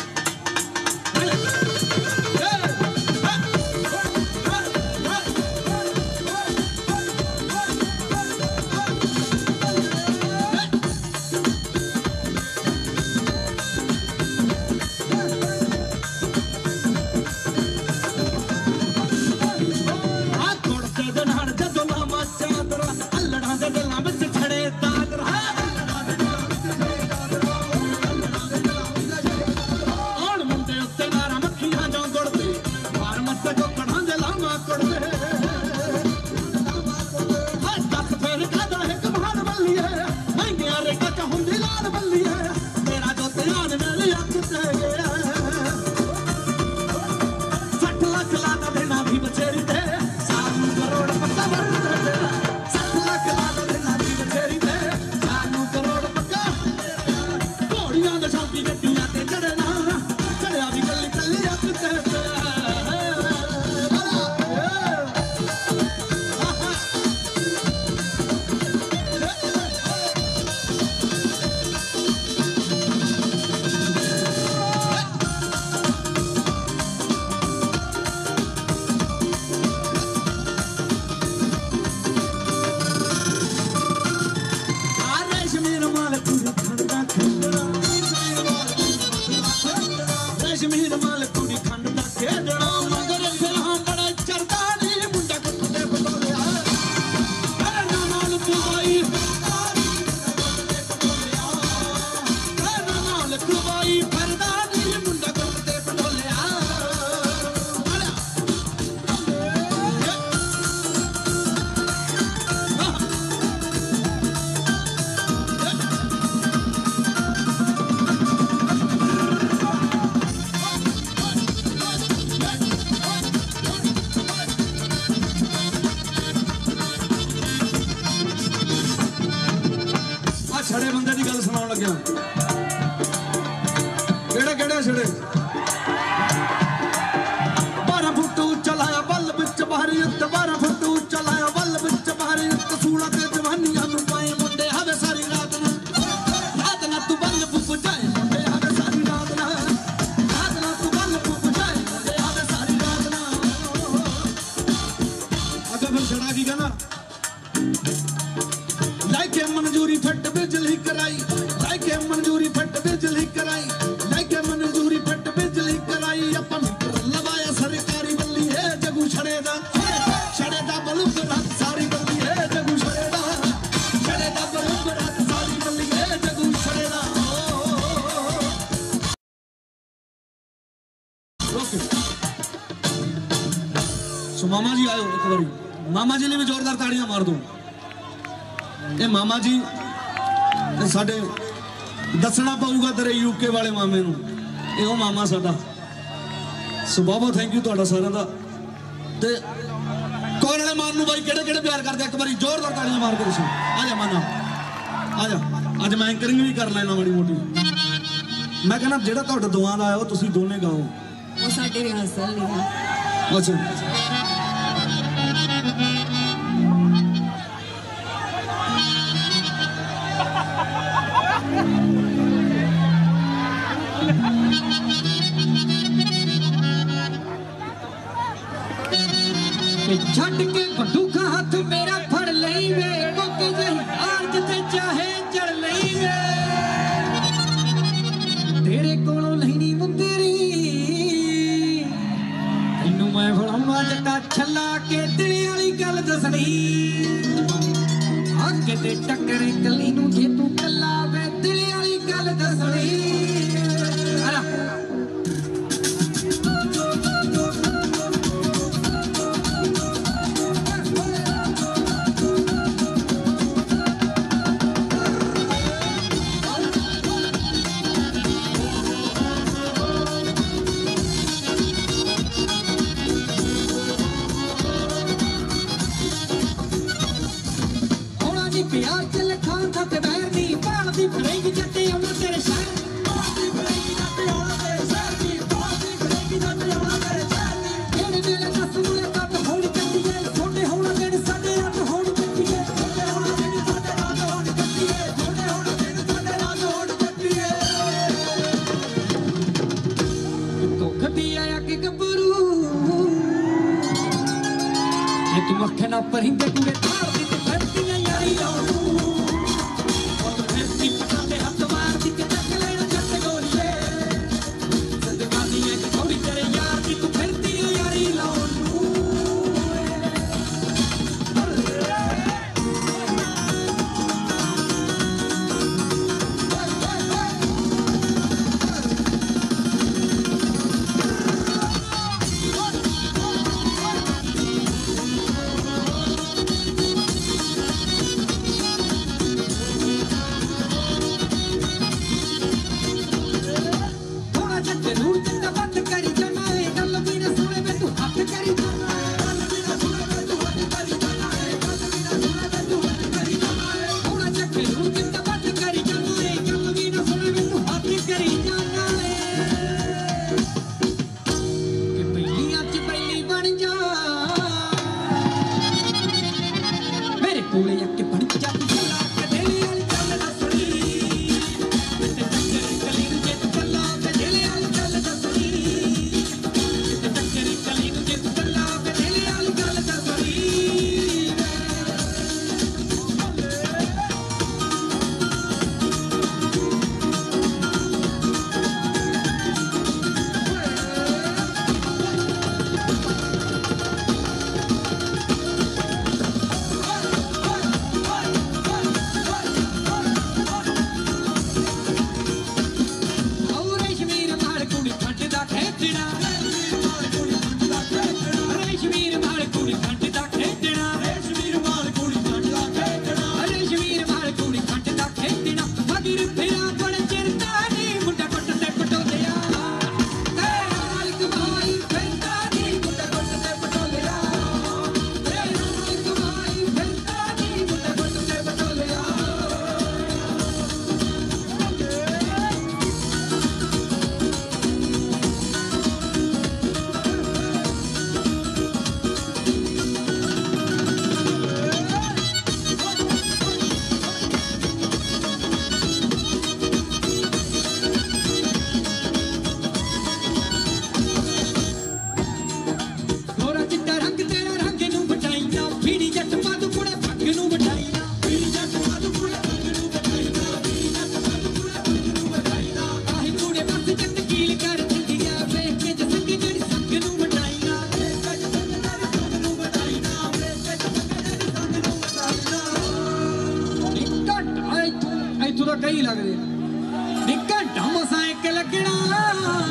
छड़े बंदे की गल सुनाउण लग्या, केड़े केड़े छड़े 12 फुट उच्चा लाया बल विच बाहरी उत्त, 12 फुट उच्चा लाया बल विच बाहरी उत्त, सूला ते जवानियां नूं पाए मुंडे हवे सारी रात ना तू बल पुप जाए मुंडे हवे सारी रात ना तू बल पुप जाए मुंडे हवे सारी रात ना। अगे फिर छड़ा की कहना लाइके मंजूरी फट बिजली कराई, लाइके मंजूरी फट बिजली कराई, लाइके मंजूरी फट बिजली कराई, अपन लवाया सरकारी बल्ली है जगू छड़े दा बलूक रात सारी बल्ली है जगू छड़े दा बलूक रात सारी बल्ली है जगू छड़े दा। सो मामा जी आयो एक बारी, मामा जी ने भी जोरदार ताड़ियां मार दो। ये मामा जी साडे दसना पऊगा तेरे यूके वाले मामे नूं, यो मामा साडा। सो बहुत बहुत थैंक यू तुहाडा सारिआं दा। ते कौन वाले मान नूं बाई किहड़े किहड़े प्यार करदे, एक बारी जोरदार ताड़ियां मार के दसो। आ जा माना आ जा, अज मैं एंकरिंग भी कर लेना माड़ी मोटी। मैं कहना जेड़ा तुहाडे दुआं दा आया वो तुसीं दोने गाओ, वो साडे रिहर्सल नहीं है। अच्छा छड़ के बंदूका हाथ मेरा फड़ लई वे, कोकी जही आर जिते चाहे चढ़ लई वे, तेरे कोलों लहनी मुंदेरी तैनू मैं फड़ाउणा जट्टा छल्ला के दिल वाली गल दसनी, आगे ते टक्करे कली नूं जे तू कल्ला वे दिल वाली गल दसनी। प्यार चल खान था ते बैर दी बाल दी फरेंग जट्टे उन्हें तेरे शहर वखना परिंदे पूरे तार दी ते फरतियां यारी लाऊं और फिरती पटाते हाथ मार दी के चक लेना जट गोलिए जिंदगानी एक थोड़ी तेरे यार दी तू फिरतियां यारी लाऊं कई लगदे निक्का ढमसा एक लगना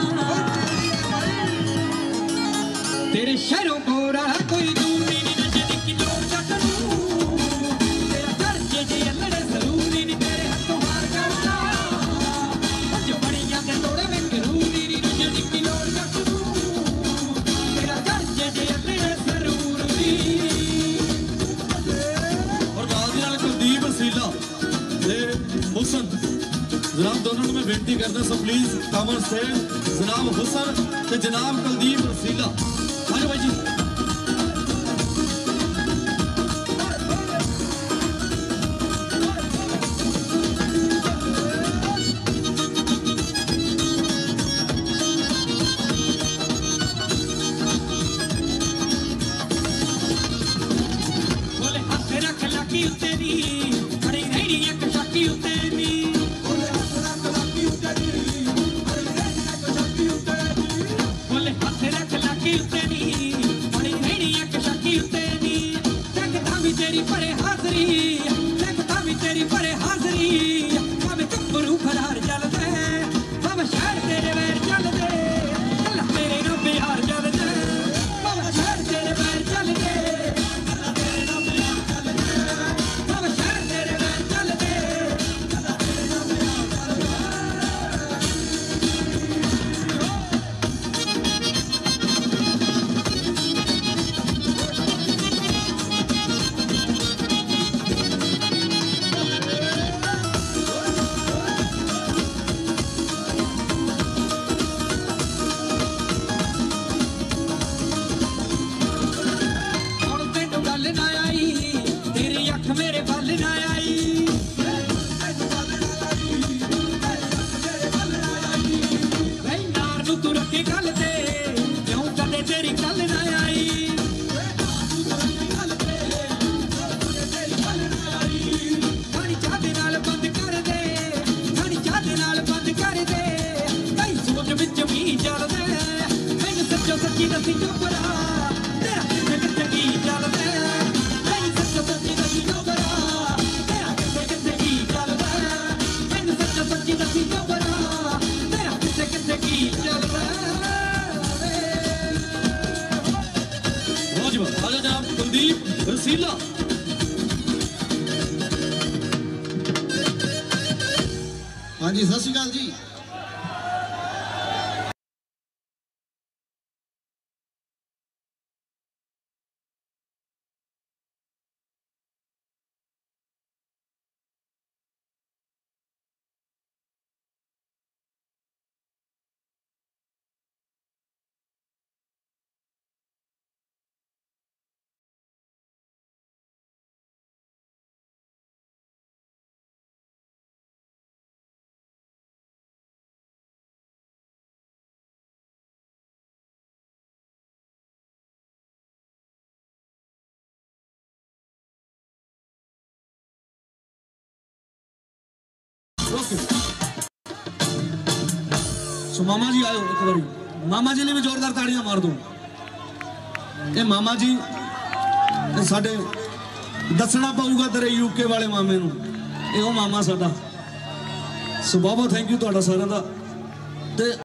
तेरे शहरों गोरा कोई दूर नहीं नजर की लोग जटनू तेरा दर्जे जे लड़े जरूरी नहीं तेरे हाथों मार करना जो बड़ियां के तोड़े में जरूरी नहीं नजर की लोग जटनू तेरा दर्जे जे लड़े जरूरी और बाद नाल कुलदीप वसीला हुसन जनाब दोनों को मैं बेनती करता सो प्लीज कमर से जनाब हुसन ते जनाब कुलदीप वसीला हाँ भाई जी बोले हाथ रख लकी तेरी खड़ी रेड़ी एक शक्ति तेरी बोले हाथ रख लकी तेरी खड़ी रेड़ी एक शक्ति तेरी देखता भी तेरी परे हाजरी देखता भी तेरी परे हाजरी हम कब्रू फरार चल दे हम शहर तेरे वैर चल दे अल्लाह तेरे नो प्यार चल दे हम शहर तेरे वैर चल दे ਦਲੀਪ ਰਸੀਲਾ। ਹਾਂਜੀ ਸਤਿ ਸ਼੍ਰੀ ਅਕਾਲ ਜੀ। सो मामा जी आयो एक बारी, मामा जी ने भी जोरदार ताड़ियां मार दो। ये मामा जी साडे दसना पऊगा तेरे यूके वाले मामे नूं, ये वो मामा साडा। सो बहुत बहुत थैंक यू तुहाडा सारिआं दा। ते